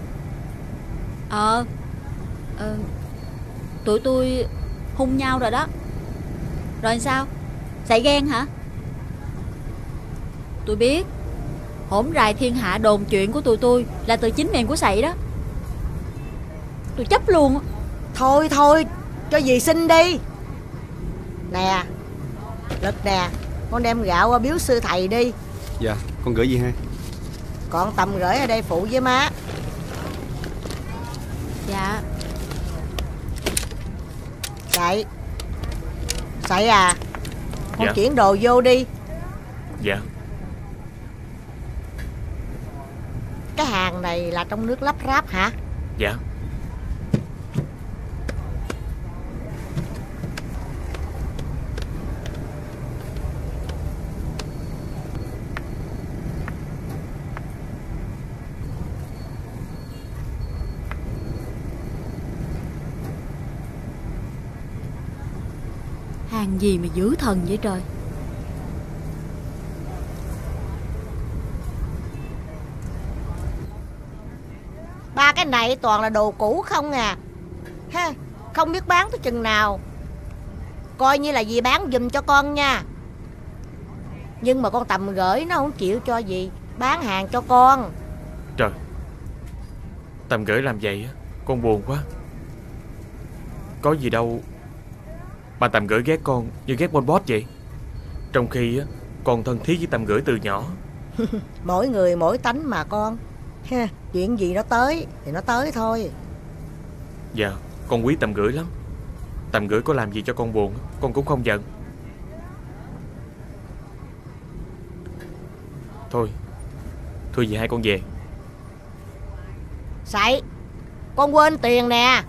Ờ ờ, tụi tôi hung nhau rồi đó. Rồi sao? Sậy ghen hả? Tôi biết. Hổn rày thiên hạ đồn chuyện của tụi tôi là từ chính miệng của Sậy đó. Tôi chấp luôn. Thôi thôi, cho dì xin đi. Nè, Lực nè, con đem gạo qua biếu sư thầy đi. Dạ, con gửi dì hai. Còn Tầm gửi ở đây phụ với má. Dạ. Sậy. Sậy à, con Dạ. chuyển đồ vô đi. Dạ. Cái hàng này là trong nước lắp ráp hả? Dạ. Hàng gì mà dữ thần vậy trời. Ba cái này toàn là đồ cũ không à. Ha, không biết bán tới chừng nào. Coi như là dì bán giùm cho con nha. Nhưng mà con Tầm gửi nó không chịu cho dì bán hàng cho con. Trời, Tầm gửi làm vậy á, con buồn quá. Có gì đâu mà Tầm gửi ghét con như ghét Pol Pot vậy. Trong khi á, con thân thiết với Tầm gửi từ nhỏ. Mỗi người mỗi tánh mà con. Ha, chuyện gì nó tới thì nó tới thôi. Dạ, con quý Tầm gửi lắm. Tầm gửi có làm gì cho con buồn, con cũng không giận. Thôi, thôi dì hai con về. Sậy, con quên tiền nè.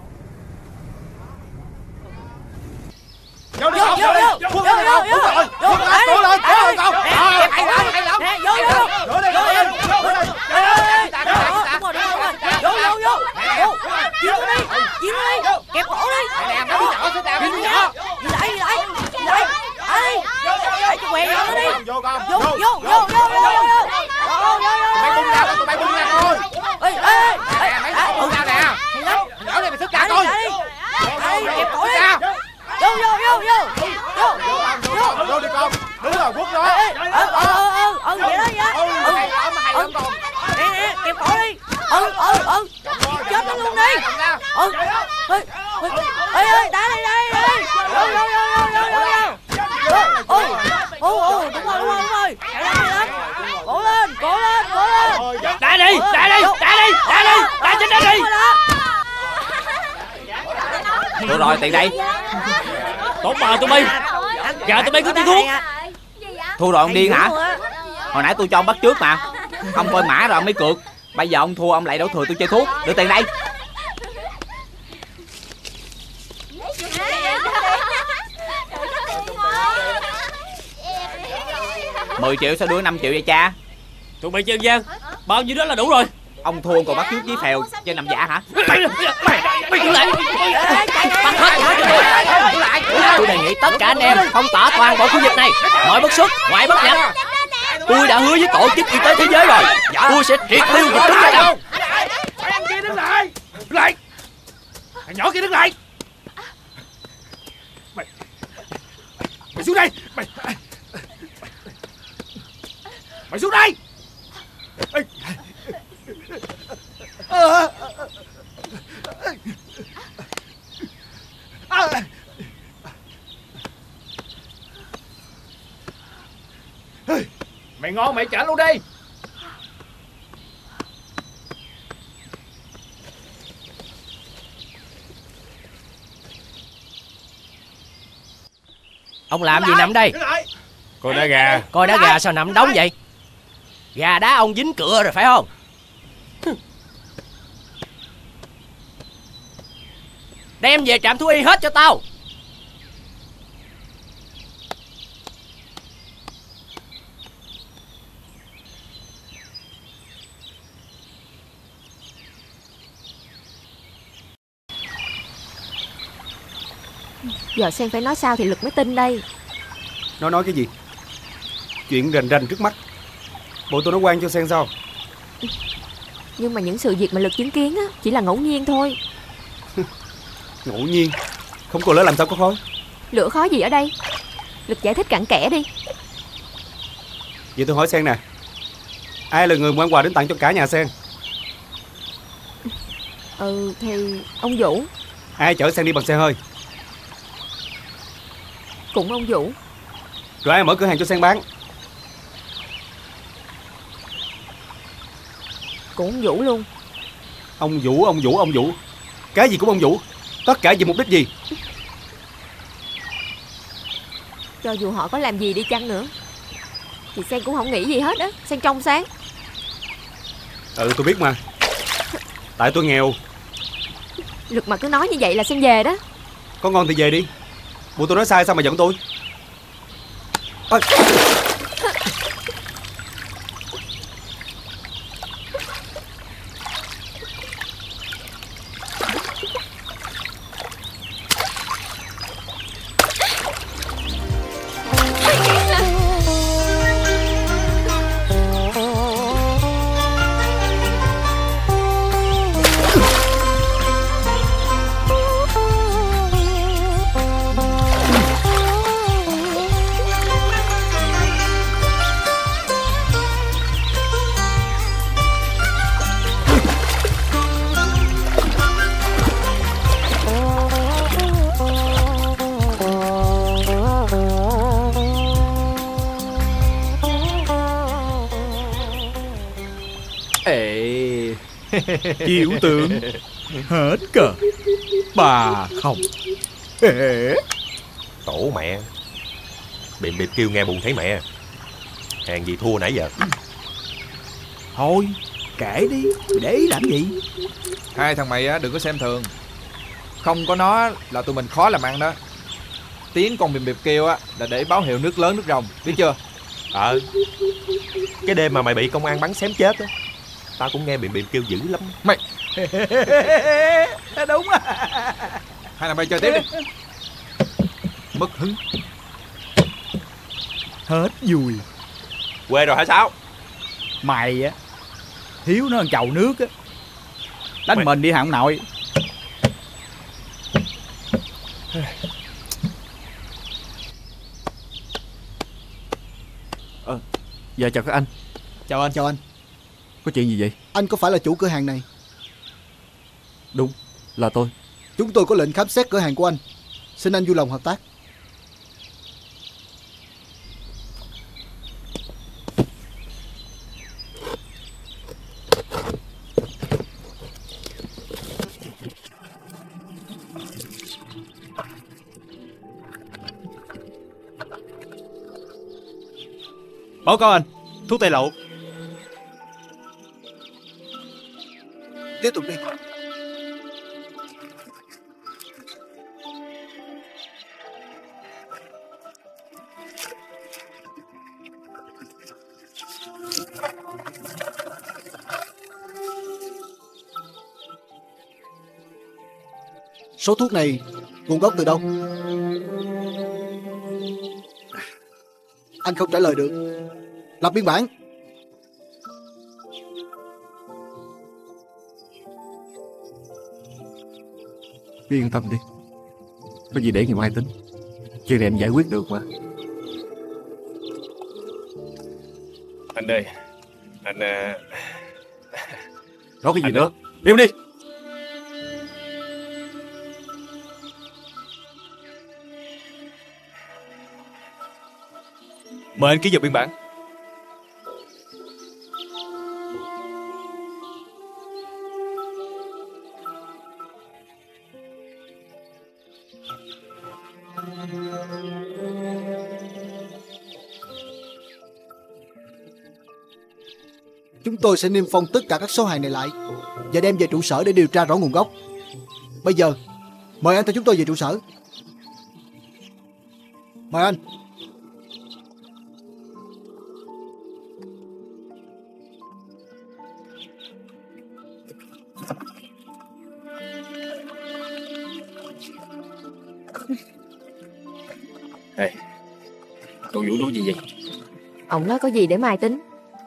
Vô đi, vô vô vô vô vô vô vô vô lên, cố lên cậu. Hay lắm, hay lắm. Vô vô vô đi, vô đi, vô đi. Đúng rồi, đúng rồi. Vô vô vô. Chiếu đi, chiếu đi, kẹp cổ đi. Nè, nó đi nhỏ sẽ tao đi nhỏ. Đi lại, đi lại, đi lại. Ai đi. Để cho què nó đi. Vô con. Vô vô vô vô vô vô. Vô vô vô. Mày bung ra, tụi mày bung ra coi. Ê ê. Nè, mày bung ra nè. Nhỏ này mày sức cả coi. Ai kẹp cổ đi. Vô vô vô vô vô vô vô đi con, đúng rồi Quốc đó. Ờ ờ ờ ờ vậy đó vậy đó. Ừ hay lắm hay lắm con. Nè nè kẹp cổ đi. Ừ ừ ừ chết nó luôn đi. Ừ ơi ơi ơi đá đi đá đi đá đi. Vô vô vô vô vô vô. Ừ ừ ừ đúng rồi đúng rồi đúng rồi. Hay lắm hay lắm. Cố lên cố lên cố lên. Đá đi đá đi đá đi đá đi đá chết đá đi. Được rồi, tiền đây. Tốt mà tụi bay. Gà tụi bay cứ tiêu thuốc. Thua rồi ông điên hả? Hồi nãy tôi cho ông bắt trước mà. Ông coi mã rồi ông mới cược. Bây giờ ông thua ông lại đổ thừa tôi chơi thuốc. Đưa tiền đây. Mười triệu sao đưa năm triệu vậy cha? Tụi bay chơi ăn gian. Bao nhiêu đó là đủ rồi. Ông thua còn bắt trước với phèo chơi nằm giả hả? Mày mày lại. Bắt hết. Tôi đề nghị tất cả anh em phong tỏa toàn bộ khu vực này. Mọi bất xuất, ngoại bất nhập. Tôi đã hứa với tổ chức y tế thế giới rồi. Tôi sẽ triệt tiêu dịch cúm gia cầm. Thằng anh kia đứng lại. Lại. Thằng nhỏ kia đứng lại. Mày Mày xuống đây. Mày Mày xuống đây. Mày ngon mày chảnh luôn đi. Ông làm gì nằm đây? Coi đá gà. Coi đá gà sao nằm đóng vậy? Gà đá ông dính cựa rồi phải không? Đem về trạm thú y hết cho tao. Giờ Sen phải nói sao thì Lực mới tin đây. Nó nói cái gì? Chuyện rành rành trước mắt. Bộ tôi nói quan cho Sen sao? Nhưng mà những sự việc mà Lực chứng kiến á chỉ là ngẫu nhiên thôi. Ngẫu nhiên? Không còn lỡ làm sao có khói. Lửa khói gì ở đây? Lực giải thích cặn kẽ đi. Vậy tôi hỏi Sen nè, ai là người mang quà đến tặng cho cả nhà Sen? Ừ thì ông Vũ. Ai chở Sen đi bằng xe hơi? Cũng ông Vũ. Rồi ai mở cửa hàng cho Sen bán? Cũng ông Vũ luôn. Ông Vũ, ông Vũ, ông Vũ. Cái gì cũng ông Vũ. Tất cả vì mục đích gì? Cho dù họ có làm gì đi chăng nữa thì Sen cũng không nghĩ gì hết á. Sen trong sáng. Ừ, tôi biết mà. Tại tôi nghèo. Lực mà cứ nói như vậy là Sen về đó. Có ngon thì về đi. Bộ tôi nói sai sao mà giận tôi? À. Chiếu tướng hết cờ bà không. Tổ mẹ. Bìm bịp kêu nghe buồn thấy mẹ. Hàng gì thua nãy giờ. Thôi kể đi, để ý làm gì. Hai thằng mày á đừng có xem thường. Không có nó là tụi mình khó làm ăn đó. Tiếng con bìm bịp kêu á là để báo hiệu nước lớn nước rồng, biết chưa? Ờ. Cái đêm mà mày bị công an bắn xém chết á, tao cũng nghe bìm bìm kêu dữ lắm. Mày đúng á. Hai thằng mày chơi tiếp đi. Mất hứng. Hết vui. Quê rồi hả sao? Mày á thiếu nó một chầu nước á. Đánh mày... mình đi hả ông nội. Ờ, dạ chào các anh. Chào anh. Chào anh. Có chuyện gì vậy? Anh có phải là chủ cửa hàng này? Đúng, là tôi. Chúng tôi có lệnh khám xét cửa hàng của anh. Xin anh vui lòng hợp tác. Báo cáo anh, thuốc tây lậu. Tiếp tục đi. Số thuốc này nguồn gốc từ đâu? Anh không trả lời được. Lập biên bản. Yên tâm đi. Có gì để ngày mai tính. Chuyện này anh giải quyết được mà. Anh ơi. Anh... Uh... Nói cái gì anh nữa? Im đi. Mời anh ký vào biên bản. Chúng tôi sẽ niêm phong tất cả các số hàng này lại và đem về trụ sở để điều tra rõ nguồn gốc. Bây giờ mời anh theo chúng tôi về trụ sở. Mời anh. Ê, cậu Vũ nói gì vậy? Ông nói có gì để mai tính.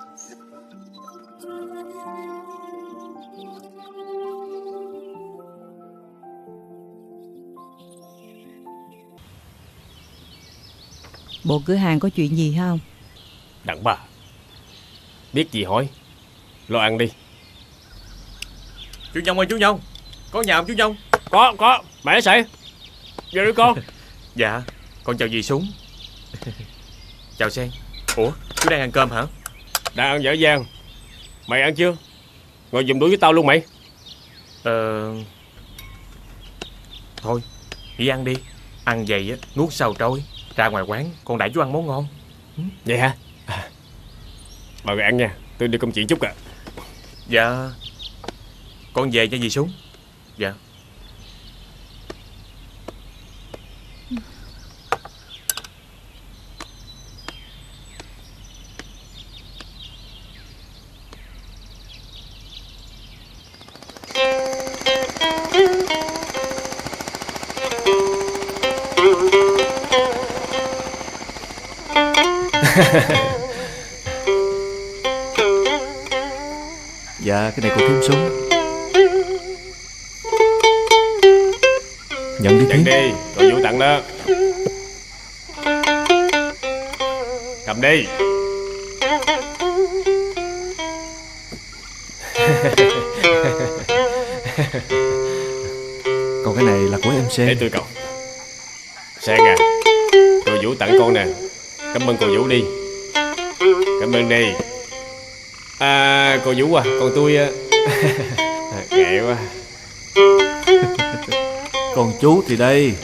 Bộ cửa hàng có chuyện gì không? Đặng bà, biết gì hỏi. Lo ăn đi. Chú Nhông ơi, chú Nhông, có nhà không chú Nhông? Có, có, mẹ sẽ. Vô đi con. Dạ, con chào dì Súng. Chào Sen. Ủa, chú đang ăn cơm hả? Đang ăn dở dang. Mày ăn chưa? Ngồi giùm đũa với tao luôn mày. Ờ... Thôi, nghỉ ăn đi. Ăn vậy á, nuốt sầu trôi. Ra ngoài quán, con đãi chú ăn món ngon. Vậy hả? À, mời mày ăn nha. Tôi đi công chuyện chút à. Dạ. Con về cho dì Súng. Dạ. Dạ, cái này cô Thím Súng. Nhận đi Nhận Thím. đi, rồi Vũ tặng đó. Cầm đi. Còn cái này là của em Sen. Để tôi cậu. Sen à, cô Vũ tặng con nè. Cảm ơn cô Vũ đi. Cảm ơn đi. À, cô Vũ à, còn tôi ghệ quá. Còn chú thì đây.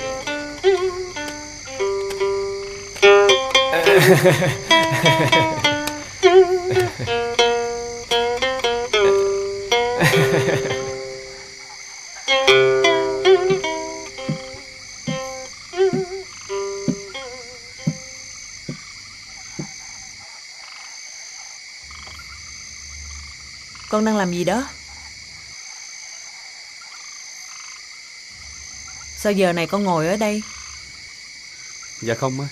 Con đang làm gì đó? Sao giờ này con ngồi ở đây? Dạ không má.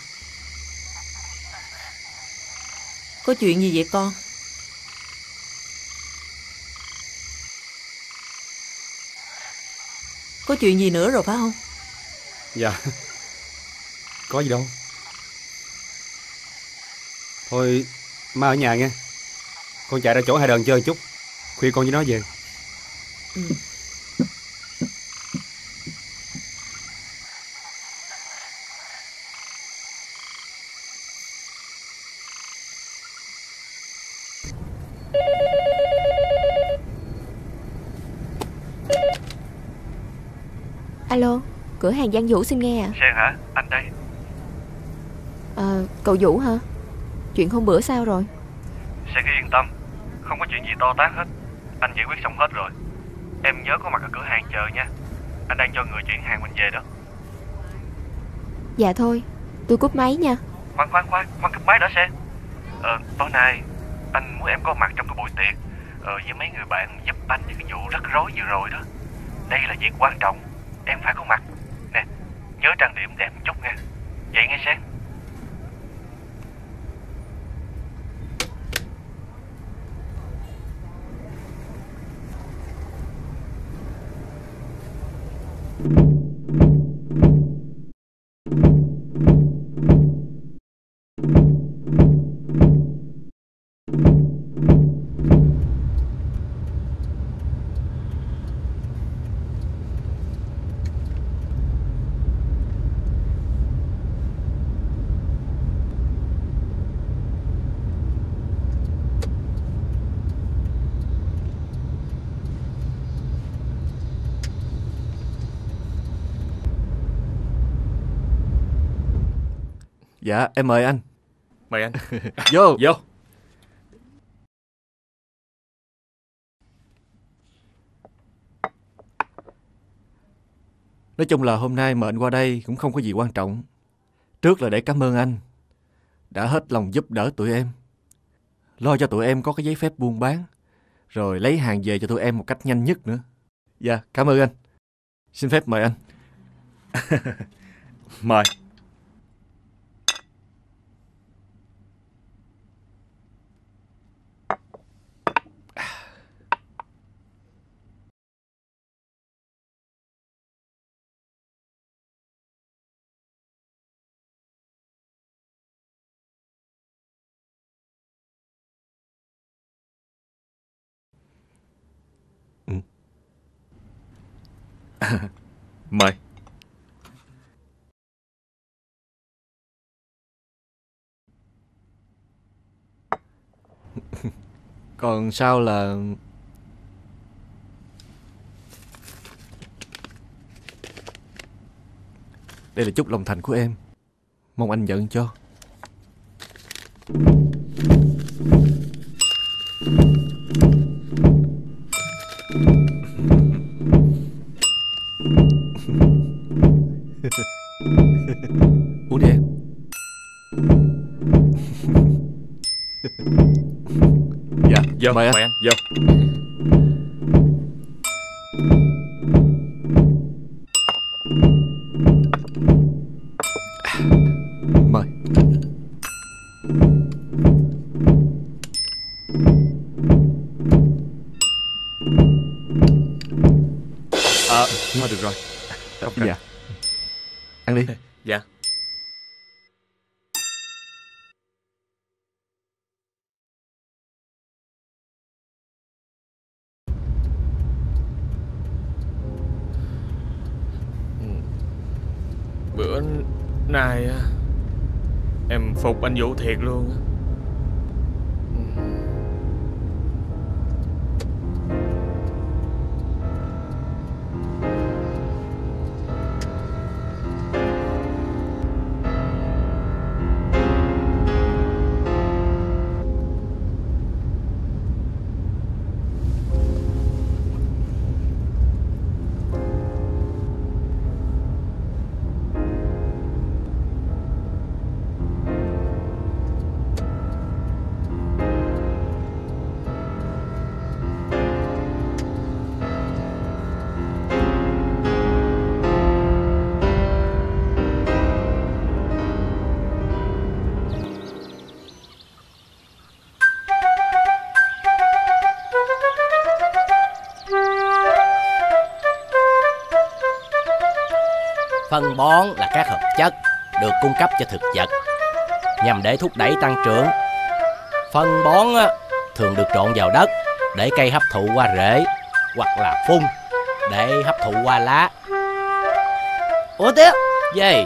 Có chuyện gì vậy con? Có chuyện gì nữa rồi phải không? Dạ. Có gì đâu. Thôi má ở nhà nghe. Con chạy ra chỗ hai đờn chơi một chút. Khuya con với nó về. Ừ. Alo, cửa hàng Giang Vũ xin nghe ạ. Sen hả? Anh đây. Ờ, cậu Vũ hả? Chuyện hôm bữa sao rồi? Sen cứ yên tâm, không có chuyện gì to tát hết. Anh giải quyết xong hết rồi. Em nhớ có mặt ở cửa hàng chờ nha. Anh đang cho người chuyển hàng mình về đó. Dạ thôi, tôi cúp máy nha. Khoan khoan khoan, khoan cúp máy đã Sen. Ờ, tối nay anh muốn em có mặt trong cái buổi tiệc ờ, với mấy người bạn giúp anh những cái vụ rắc rối vừa rồi đó. Đây là việc quan trọng, em phải có mặt. Nè, nhớ trang điểm đẹp một chút nha. Vậy nghe Sen. Dạ, em mời anh. Mời anh. Vô. Vô. Nói chung là hôm nay mời anh qua đây cũng không có gì quan trọng. Trước là để cảm ơn anh đã hết lòng giúp đỡ tụi em, lo cho tụi em có cái giấy phép buôn bán, rồi lấy hàng về cho tụi em một cách nhanh nhất nữa. Dạ, cảm ơn anh. Xin phép mời anh. Mời. Mời. Còn sao là... Đây là chút lòng thành của em, mong anh nhận cho. Uống đi em. Dạ, vô, mời anh. mời anh, vô. Mời. Ờ, à, thôi được rồi. Không cần. Dạ. Ăn đi. Dạ. Bữa nay em phục anh Vũ thiệt luôn á. Phân bón là các hợp chất được cung cấp cho thực vật nhằm để thúc đẩy tăng trưởng. Phân bón thường được trộn vào đất để cây hấp thụ qua rễ, hoặc là phun để hấp thụ qua lá. Ủa Tía, Gì?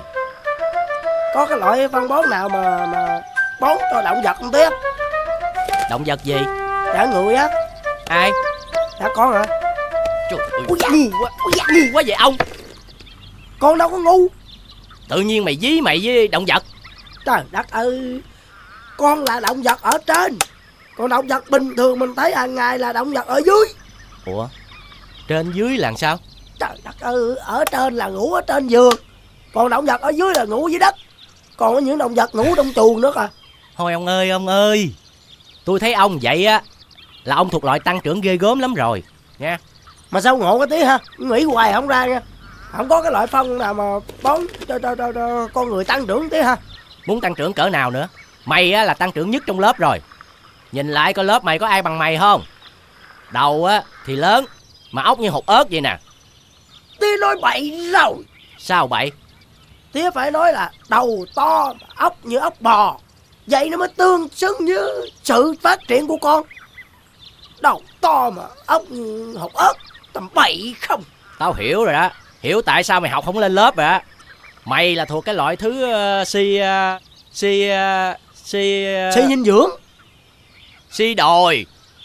có cái loại phân bón nào mà mà bón cho động vật không Tía? Động vật gì? Dạ người á. Ai? Dạ con hả? Trời ơi, ngu quá, ngu quá vậy ông. Con đâu có ngu. Tự nhiên mày dí mày với động vật. Trời đất ơi, con là động vật ở trên, còn động vật bình thường mình thấy hàng ngày là động vật ở dưới. Ủa, trên dưới là sao? Trời đất ơi, ở trên là ngủ ở trên giường, còn động vật ở dưới là ngủ dưới đất. Còn có những động vật ngủ trong chuồng nữa à. Thôi ông ơi, ông ơi, tôi thấy ông vậy á là ông thuộc loại tăng trưởng ghê gớm lắm rồi nha. Mà sao ngộ cái Tí ha, nghĩ hoài không ra nha. Không có cái loại phân nào mà bón cho, cho, cho, cho con người tăng trưởng Tí ha. Muốn tăng trưởng cỡ nào nữa? Mày á là tăng trưởng nhất trong lớp rồi. Nhìn lại coi lớp mày có ai bằng mày không? Đầu á thì lớn, mà ốc như hột ớt vậy nè. Tía nói bậy rồi. Sao bậy? Tía phải nói là đầu to, ốc như ốc bò, vậy nó mới tương xứng với sự phát triển của con. Đầu to mà ốc như hột ớt, tầm bậy không. Tao hiểu rồi đó. Hiểu tại sao mày học không lên lớp rồi á. Mày là thuộc cái loại thứ uh, si uh, si uh, si uh, si dinh dưỡng, si đồi.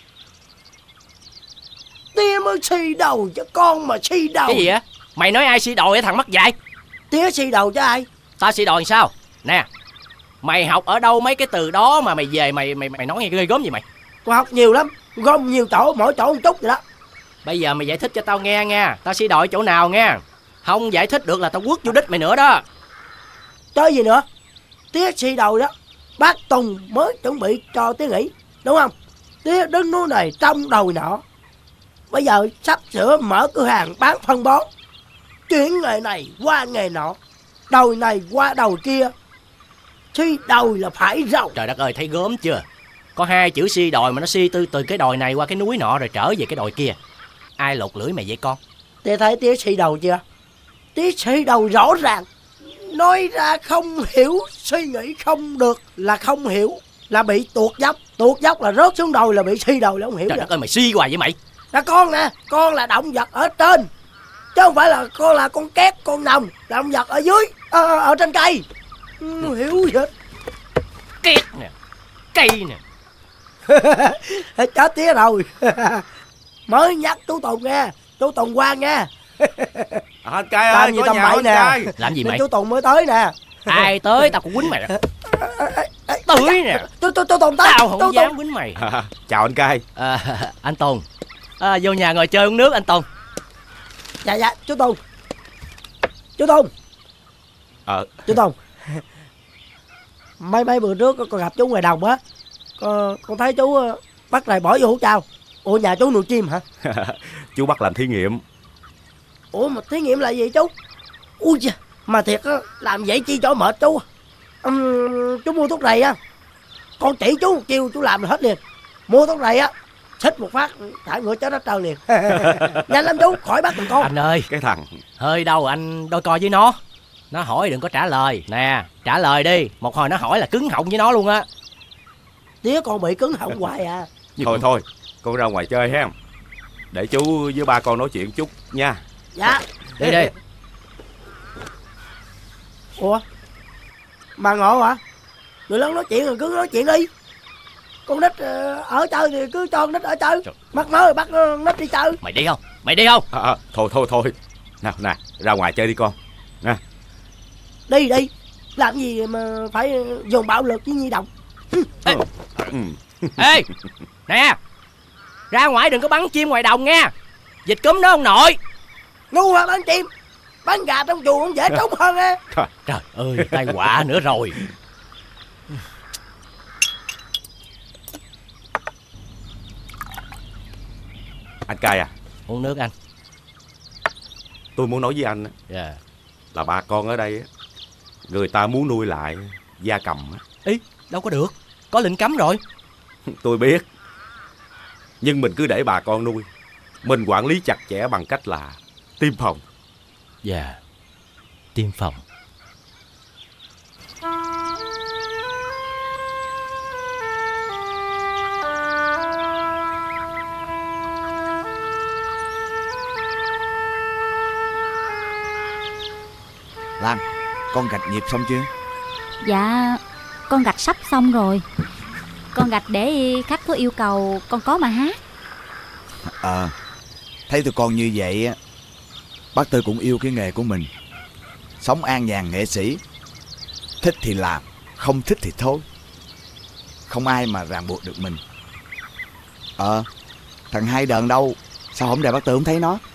Tía mới si đầu cho con mà si đầu. Cái gì á? Mày nói ai si đồi á thằng mất dạy? Tía si đầu cho ai? Tao si đồi sao? Nè, mày học ở đâu mấy cái từ đó mà mày về mày mày mày nói nghe ghê gớm gì mày? Con học nhiều lắm, gom nhiều chỗ, mỗi chỗ một chút vậy đó. Bây giờ mày giải thích cho tao nghe nha. Tao si đồi chỗ nào nha. Không giải thích được là tao quất vô đít mày nữa đó. Chơi gì nữa? Tía si đầu đó, bác Tùng mới chuẩn bị cho Tía nghỉ, đúng không? Tía đứng núi này trong đồi nọ, bây giờ sắp sửa mở cửa hàng bán phân bón, chuyển nghề này qua nghề nọ, đồi này qua đồi kia. Si đồi là phải rồi. Trời đất ơi, thấy gớm chưa? Có hai chữ si đồi mà nó si từ từ cái đồi này qua cái núi nọ rồi trở về cái đồi kia. Ai lột lưỡi mày vậy con? Tía thấy Tía si đầu chưa? Tía si đầu rõ ràng, nói ra không hiểu, suy nghĩ không được là không hiểu, là bị tuột dốc. Tuột dốc là rớt xuống đồi là bị si đầu là không hiểu. Trời đất ơi, mày si hoài vậy mày. Là con nè, con là động vật ở trên, chứ không phải là con là con két, con nòng là động vật ở dưới, ở, ở trên cây. Không hiểu gì hết. Két nè, cây nè, Chết tía rồi. Mới nhắc chú Tùng nghe, chú Tùng qua nghe. À, anh Cai Làm ơi, gì có tầm nhậu bậy anh nè. Cai. Làm gì Nên mày? chú Tùng mới tới nè. Ai tới tao cũng quýnh mày nè. Tới nè. Chú chú chú Tùng tới. Tao không chú dám Tùng. quýnh mày. À, chào anh Cai. À, anh Tùng, à, vô nhà ngồi chơi uống nước anh Tùng. Dạ dạ chú Tùng. Chú Tùng. Ờ. Chú Tùng. Mấy mấy bữa trước con gặp chú ngoài đồng á. Con, con thấy chú bắt này bỏ vô hũ trao. Ủa nhà chú nuôi chim hả? Chú bắt làm thí nghiệm. Ủa mà thí nghiệm là gì chú? Ui da, mà thiệt á, làm vậy chi cho mệt chú. Uhm, chú mua thuốc này á, con chỉ chú kêu chú làm là hết liền. Mua thuốc này á, xích một phát thả ngựa chết hết trơn liền. Nhanh lắm chú, khỏi bắt thằng con. Anh ơi, cái thằng hơi đâu anh đôi co với nó. Nó hỏi đừng có trả lời. Nè, trả lời đi. Một hồi nó hỏi là cứng họng với nó luôn á. Tía con bị cứng họng hoài à. Thôi thôi, con ra ngoài chơi ha. Để chú với ba con nói chuyện chút nha. Dạ. Đi đi. Ủa, mà ngộ hả? Người lớn nói chuyện rồi cứ nói chuyện đi. Con nít ở chơi thì cứ cho con nít ở chơi. Mắc mớ rồi bắt con nít đi chơi. Mày đi không? Mày đi không? À, à, thôi thôi thôi. Nào nè, ra ngoài chơi đi con. Nè. Đi đi. Làm gì mà phải dùng bạo lực với nhi đồng. Ê, ê, nè, ra ngoài đừng có bắn chim ngoài đồng nha. Dịch cúm đó ông nội. Ngu hả bắn chim? Bắn gà trong chuồng cũng dễ trúng hơn á. Trời ơi, tai họa nữa rồi. Anh Cai à? Uống nước anh. Tôi muốn nói với anh yeah. là bà con ở đây người ta muốn nuôi lại gia cầm. Ý, đâu có được. Có lệnh cấm rồi. Tôi biết. Nhưng mình cứ để bà con nuôi. Mình quản lý chặt chẽ bằng cách là tiêm phòng. Dạ, yeah. Tiêm phòng. Lan, con gạch nhịp xong chưa? Dạ, con gạch sắp xong rồi. Con gạch để khách có yêu cầu con có mà hát. Ờ, à, thấy tụi con như vậy á, bác Tư cũng yêu cái nghề của mình. Sống an nhàn nghệ sĩ. Thích thì làm, không thích thì thôi. Không ai mà ràng buộc được mình. Ờ, à, thằng Hai Đờn đâu? Sao không để bác Tư không thấy nó?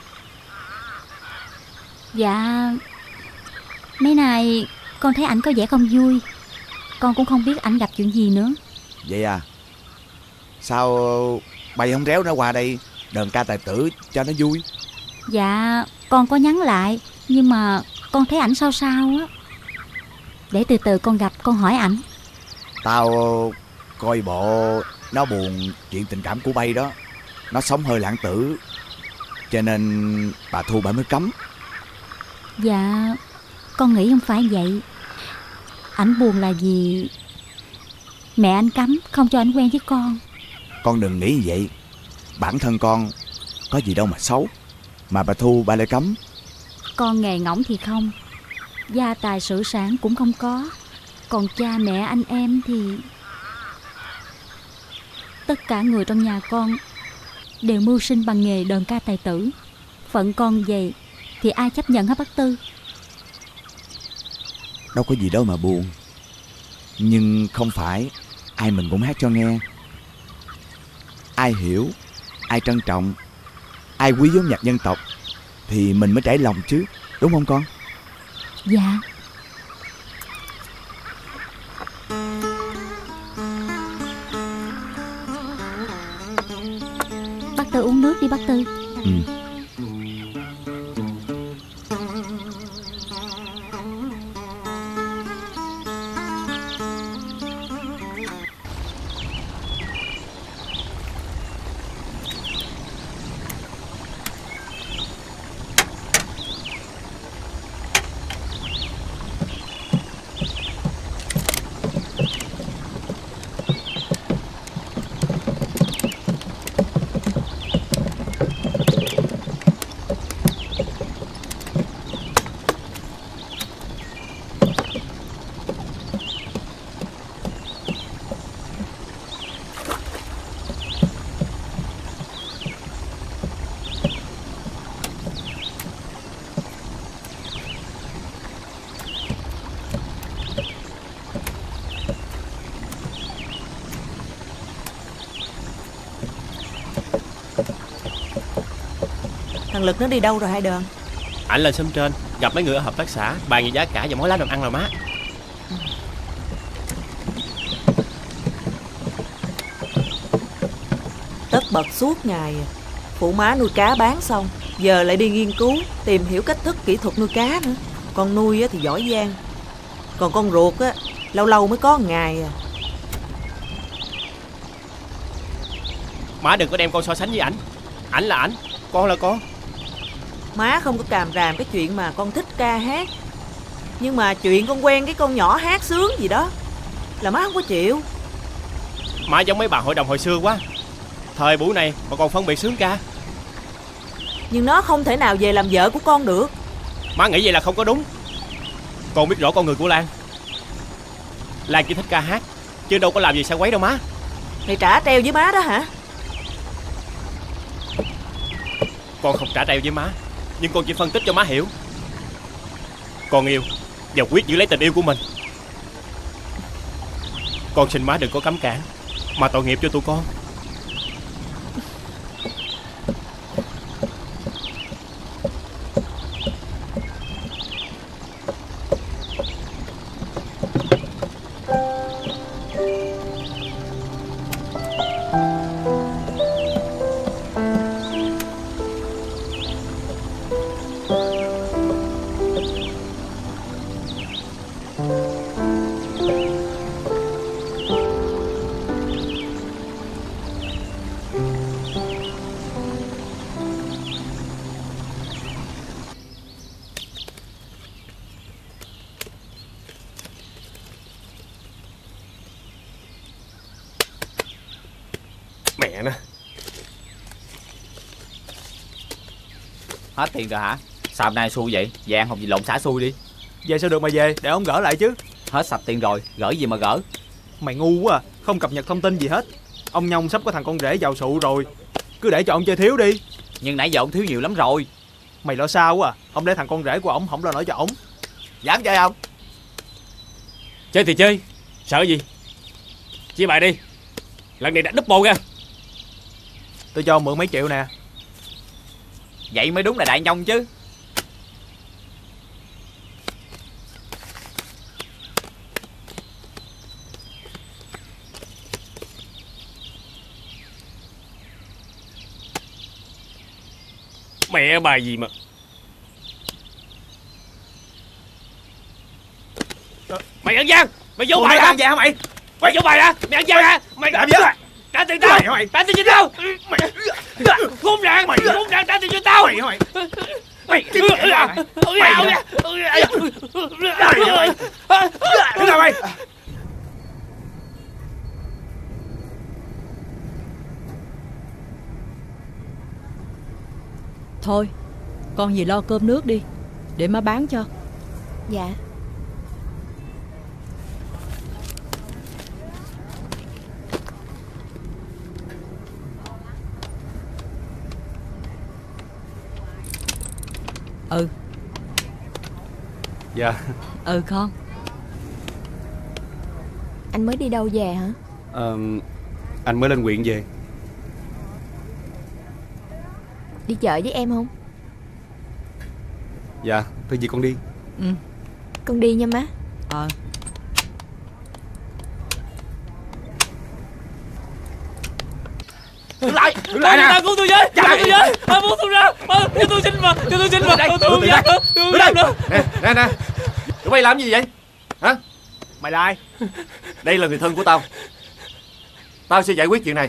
Dạ, mấy nay con thấy ảnh có vẻ không vui. Con cũng không biết ảnh gặp chuyện gì nữa. Vậy à? Sao bày không réo nó qua đây đờn ca tài tử cho nó vui? Dạ, con có nhắn lại, nhưng mà con thấy ảnh sao sao á. Để từ từ con gặp con hỏi ảnh. Tao coi bộ nó buồn chuyện tình cảm của Bay đó. Nó sống hơi lãng tử, cho nên bà Thu bà mới cấm. Dạ, con nghĩ không phải vậy. Ảnh buồn là vì mẹ anh cấm không cho ảnh quen với con. Con đừng nghĩ như vậy. Bản thân con có gì đâu mà xấu, mà bà Thu bà lại cấm. Con nghề ngỗng thì không, gia tài sự sản cũng không có. Còn cha mẹ anh em thì tất cả người trong nhà con đều mưu sinh bằng nghề đờn ca tài tử. Phận con vậy thì ai chấp nhận hả bác Tư? Đâu có gì đâu mà buồn. Nhưng không phải ai mình cũng hát cho nghe. Ai hiểu, ai trân trọng, ai quý vốn nhạc dân tộc thì mình mới trải lòng chứ, đúng không con? Dạ. Bác Tư uống nước đi bác Tư. Ừ. Thằng Lực nó đi đâu rồi hai Đờn? Ảnh lên xóm trên gặp mấy người ở hợp tác xã, bàn về giá cả và món lá làm ăn rồi má. Tất bật suốt ngày, phụ má nuôi cá bán xong, giờ lại đi nghiên cứu tìm hiểu cách thức kỹ thuật nuôi cá nữa. Con nuôi thì giỏi giang, còn con ruột á lâu lâu mới có một ngày à. Má đừng có đem con so sánh với ảnh. Ảnh là ảnh, con là con. Má không có càm ràm cái chuyện mà con thích ca hát, nhưng mà chuyện con quen cái con nhỏ hát sướng gì đó là má không có chịu. Má giống mấy bà hội đồng hồi xưa quá. Thời buổi này mà còn phân biệt sướng ca. Nhưng nó không thể nào về làm vợ của con được. Má nghĩ vậy là không có đúng. Con biết rõ con người của Lan. Lan chỉ thích ca hát, chứ đâu có làm gì sai quấy đâu má. Mày trả treo với má đó hả? Con không trả treo với má, nhưng con chỉ phân tích cho má hiểu. Con yêu và quyết giữ lấy tình yêu của mình. Con xin má đừng có cấm cản, mà tội nghiệp cho tụi con. Mẹ nó. Hết tiền rồi hả? Sao hôm nay xui vậy? Về ăn hồng gì lộn xả xui đi. Về sao được mà về, để ông gỡ lại chứ. Hết sạch tiền rồi, gỡ gì mà gỡ. Mày ngu quá à, không cập nhật thông tin gì hết. Ông Nhông sắp có thằng con rể giàu sụ rồi, cứ để cho ông chơi thiếu đi. Nhưng nãy giờ ông thiếu nhiều lắm rồi. Mày lo sao quá à, ông để thằng con rể của ổng không lo nổi cho ổng. Dám chơi không? Chơi thì chơi, sợ gì. Chia bài đi, lần này đã double ra. Tôi cho ông mượn mấy triệu nè. Vậy mới đúng là đại nhông chứ. Mẹ bài gì mà. Mày ăn gian, mày vô Ủa, bài mày hả? ăn gian hả mày? Mày vô bài hả? Mày ăn gian hả? Mày làm gì vậy? Trả tiền tao. Mày, Trả tiền cho tao. Mày khốn nạn, mày khốn nạn, trả tiền cho tao. Mày mày. Mày Mày đứng lại mày. Thôi, con về lo cơm nước đi, để má bán cho. Dạ. Ừ. Dạ. Ừ con. Anh mới đi đâu về hả? Ờ, anh mới lên huyện về. Đi chợ với em không? Dạ, thôi gì con đi. Ừ. Con đi nha má. Ờ. Đứng lại, đứng lại nè. Cứu tôi với, cứu tôi với. Cứu tôi ra, cho tôi xin mà, cho tôi xin mà. Tôi không dám nữa, tôi không dám nữa. Nè, nè, nè. Tụi bay làm gì vậy? Hả? Mày là ai? Đây là người thân của tao. Tao sẽ giải quyết chuyện này.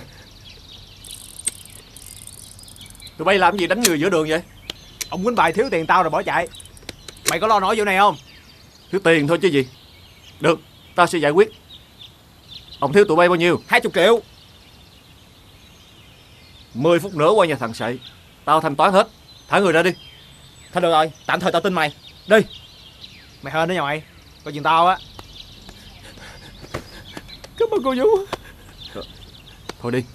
Tụi bay làm gì đánh người giữa đường vậy? Ông quýnh bài thiếu tiền tao rồi bỏ chạy. Mày có lo nổi vụ này không? Thiếu tiền thôi chứ gì. Được, tao sẽ giải quyết. Ông thiếu tụi bay bao nhiêu? Hai chục triệu. Mười phút nữa qua nhà thằng Sậy. Tao thanh toán hết. Thả người ra đi. Thôi được rồi, tạm thời tao tin mày. Đi. Mày hên đó nha mày. Coi chừng tao á. Cảm ơn cô Vũ. Thôi đi.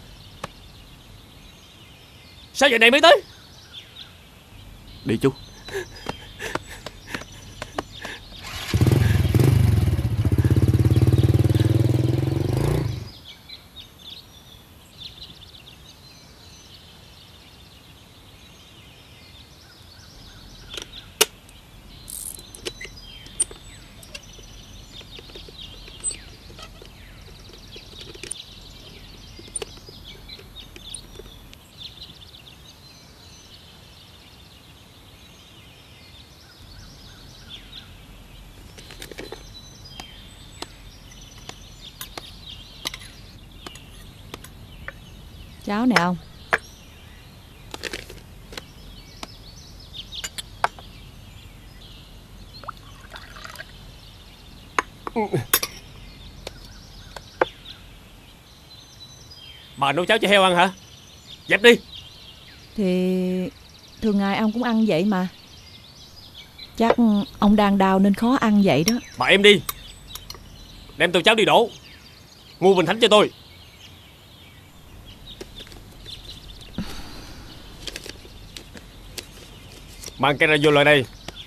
Sao giờ này mới tới? Đi chú. Cháo nè ông. Bà nấu cháo cho heo ăn hả? Dẹp đi. Thì thường ngày ông cũng ăn vậy mà. Chắc ông đang đau nên khó ăn vậy đó. Bà em đi. Đem tô cháo đi đổ. Mua bình thánh cho tôi. Mang cái ra vô lại đây.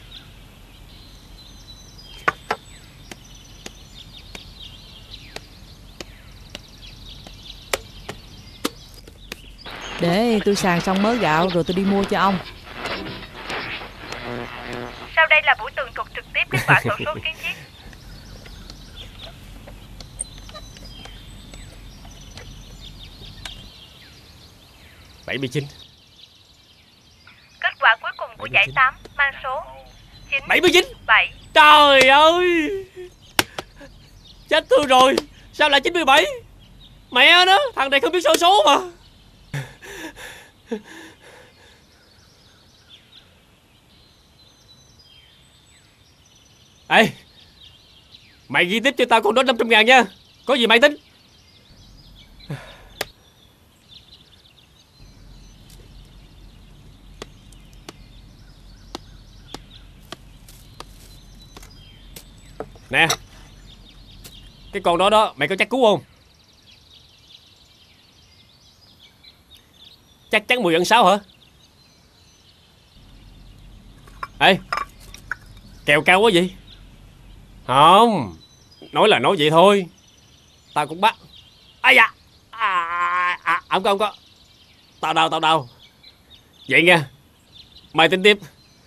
Để tôi sàng xong mớ gạo rồi tôi đi mua cho ông. Sau đây là buổi tường thuật trực tiếp kết quả sổ số kiến thiết. bảy mươi chín. Kết quả cuối cùng của giải tám mang số chín bảy mươi chín. bảy. Trời ơi, chết tôi rồi. Sao lại chín mươi bảy? Mẹ nó, thằng này không biết số số mà. Ê, mày ghi tiếp cho tao con đó năm trăm ngàn nha. Có gì mày tính. Nè, cái con đó đó mày có chắc cứu không? Chắc chắn mười ăn sáu hả? Ê, kèo cao quá vậy? Không, nói là nói vậy thôi. Tao cũng bắt. Ây da, à, à, không có không có. Tao đau tao đau. Vậy nha, mày tính tiếp.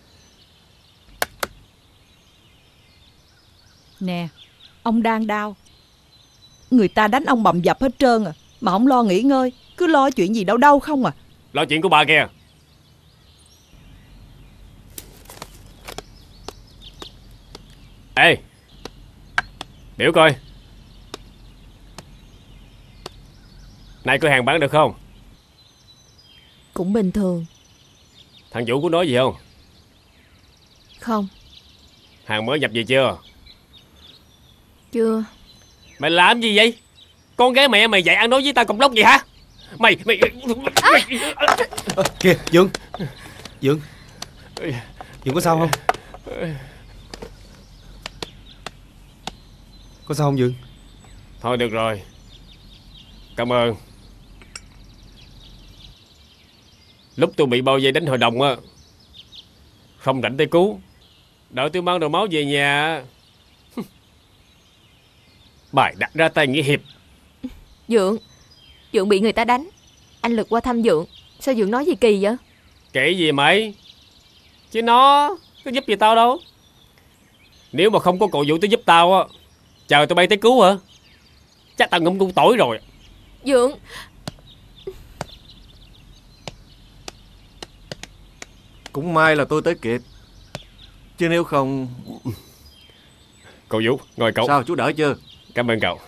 Nè, ông đang đau. Người ta đánh ông bầm dập hết trơn à, mà không lo nghỉ ngơi, cứ lo chuyện gì đâu đâu không à. Lo chuyện của bà kìa. Ê, biểu coi, nay cửa hàng bán được không? Cũng bình thường. Thằng chủ có nói gì không? Không. Hàng mới nhập về chưa? Chưa. Mày làm gì vậy? Con gái mẹ mày dạy ăn nói với tao cọc lóc vậy hả? Mày mày, mày... À, kìa Dương. Dương Dương có sao không? Có sao không Dương? Thôi được rồi. Cảm ơn. Lúc tôi bị bao vây đánh hội đồng á, không rảnh tới cứu. Đợi tôi mang đồ máu về nhà, bài đặt ra tay nghĩa hiệp. Dượng, Dượng bị người ta đánh. Anh Lực qua thăm Dượng. Sao Dượng nói gì kỳ vậy? Kể gì mày? Chứ nó có giúp gì tao đâu. Nếu mà không có cậu Vũ tới giúp tao á, chờ tụi bay tới cứu hả? Chắc tao ngụm cung tỏi rồi. Dượng. Cũng may là tôi tới kịp, chứ nếu không... Cậu Vũ, ngồi cậu. Sao, chú đỡ chưa? Cảm ơn cậu.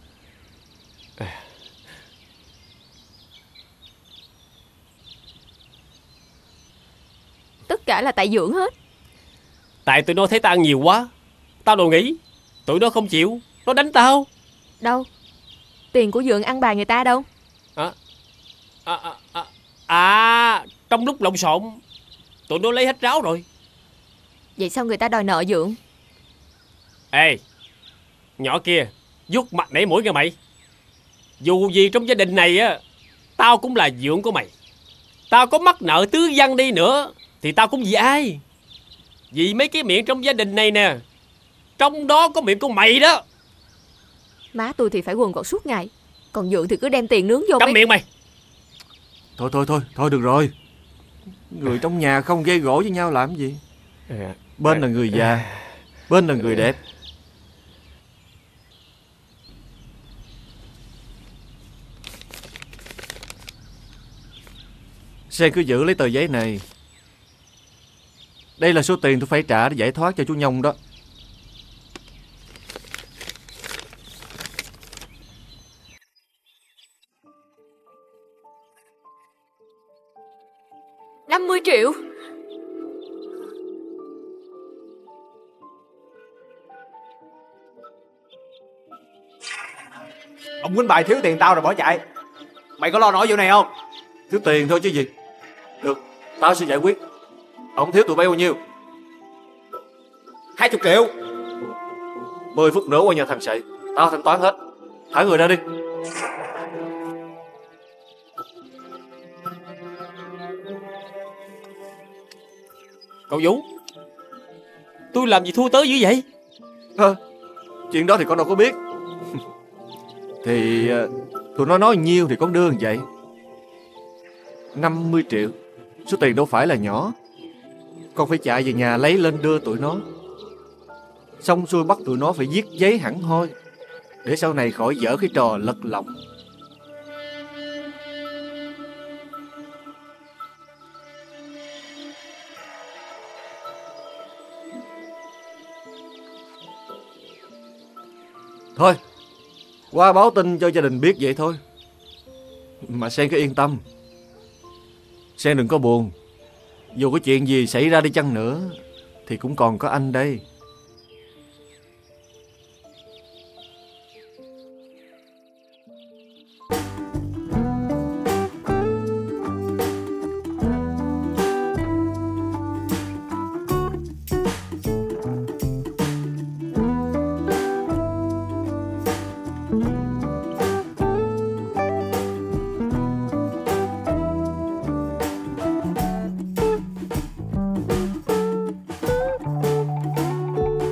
Tất cả là tại Dượng hết. Tại tụi nó thấy tao ăn nhiều quá. Tao đồ nghĩ tụi nó không chịu, nó đánh tao. Đâu? Tiền của Dượng ăn bài người ta đâu? À, à, à, à, à trong lúc lộn xộn tụi nó lấy hết ráo rồi. Vậy sao người ta đòi nợ Dượng? Ê, nhỏ kia, vuốt mặt nảy mũi kìa mày. Dù gì trong gia đình này á, tao cũng là Dượng của mày. Tao có mắc nợ tứ văn đi nữa thì tao cũng vì ai? Vì mấy cái miệng trong gia đình này nè, trong đó có miệng của mày đó. Má tôi thì phải quần quật suốt ngày, còn Dượng thì cứ đem tiền nướng vô. Câm mấy... miệng mày. Thôi thôi thôi, thôi được rồi. Người trong nhà không gây gỗ với nhau làm gì. Bên là người già, bên là người đẹp. Sen cứ giữ lấy tờ giấy này. Đây là số tiền tôi phải trả để giải thoát cho chú Nhông đó. năm mươi triệu. Ông quýnh bài thiếu tiền tao rồi bỏ chạy. Mày có lo nổi vụ này không? Thiếu tiền thôi chứ gì. Được, tao sẽ giải quyết. Ông thiếu tụi bay bao nhiêu? Hai chục triệu. Mười phút nữa qua nhà thằng Sậy, tao thanh toán hết. Thả người ra đi. Cậu Vũ, tôi làm gì thua tớ dữ vậy? À, chuyện đó thì con đâu có biết. Thì tụi nó nói nhiêu thì con đưa như vậy. Năm mươi triệu, số tiền đâu phải là nhỏ. Con phải chạy về nhà lấy lên đưa tụi nó. Xong xuôi bắt tụi nó phải viết giấy hẳn hoi, để sau này khỏi dở cái trò lật lọng. Thôi, qua báo tin cho gia đình biết vậy thôi. Mà Sen cứ yên tâm, Sen đừng có buồn. Dù có chuyện gì xảy ra đi chăng nữa thì cũng còn có anh đây.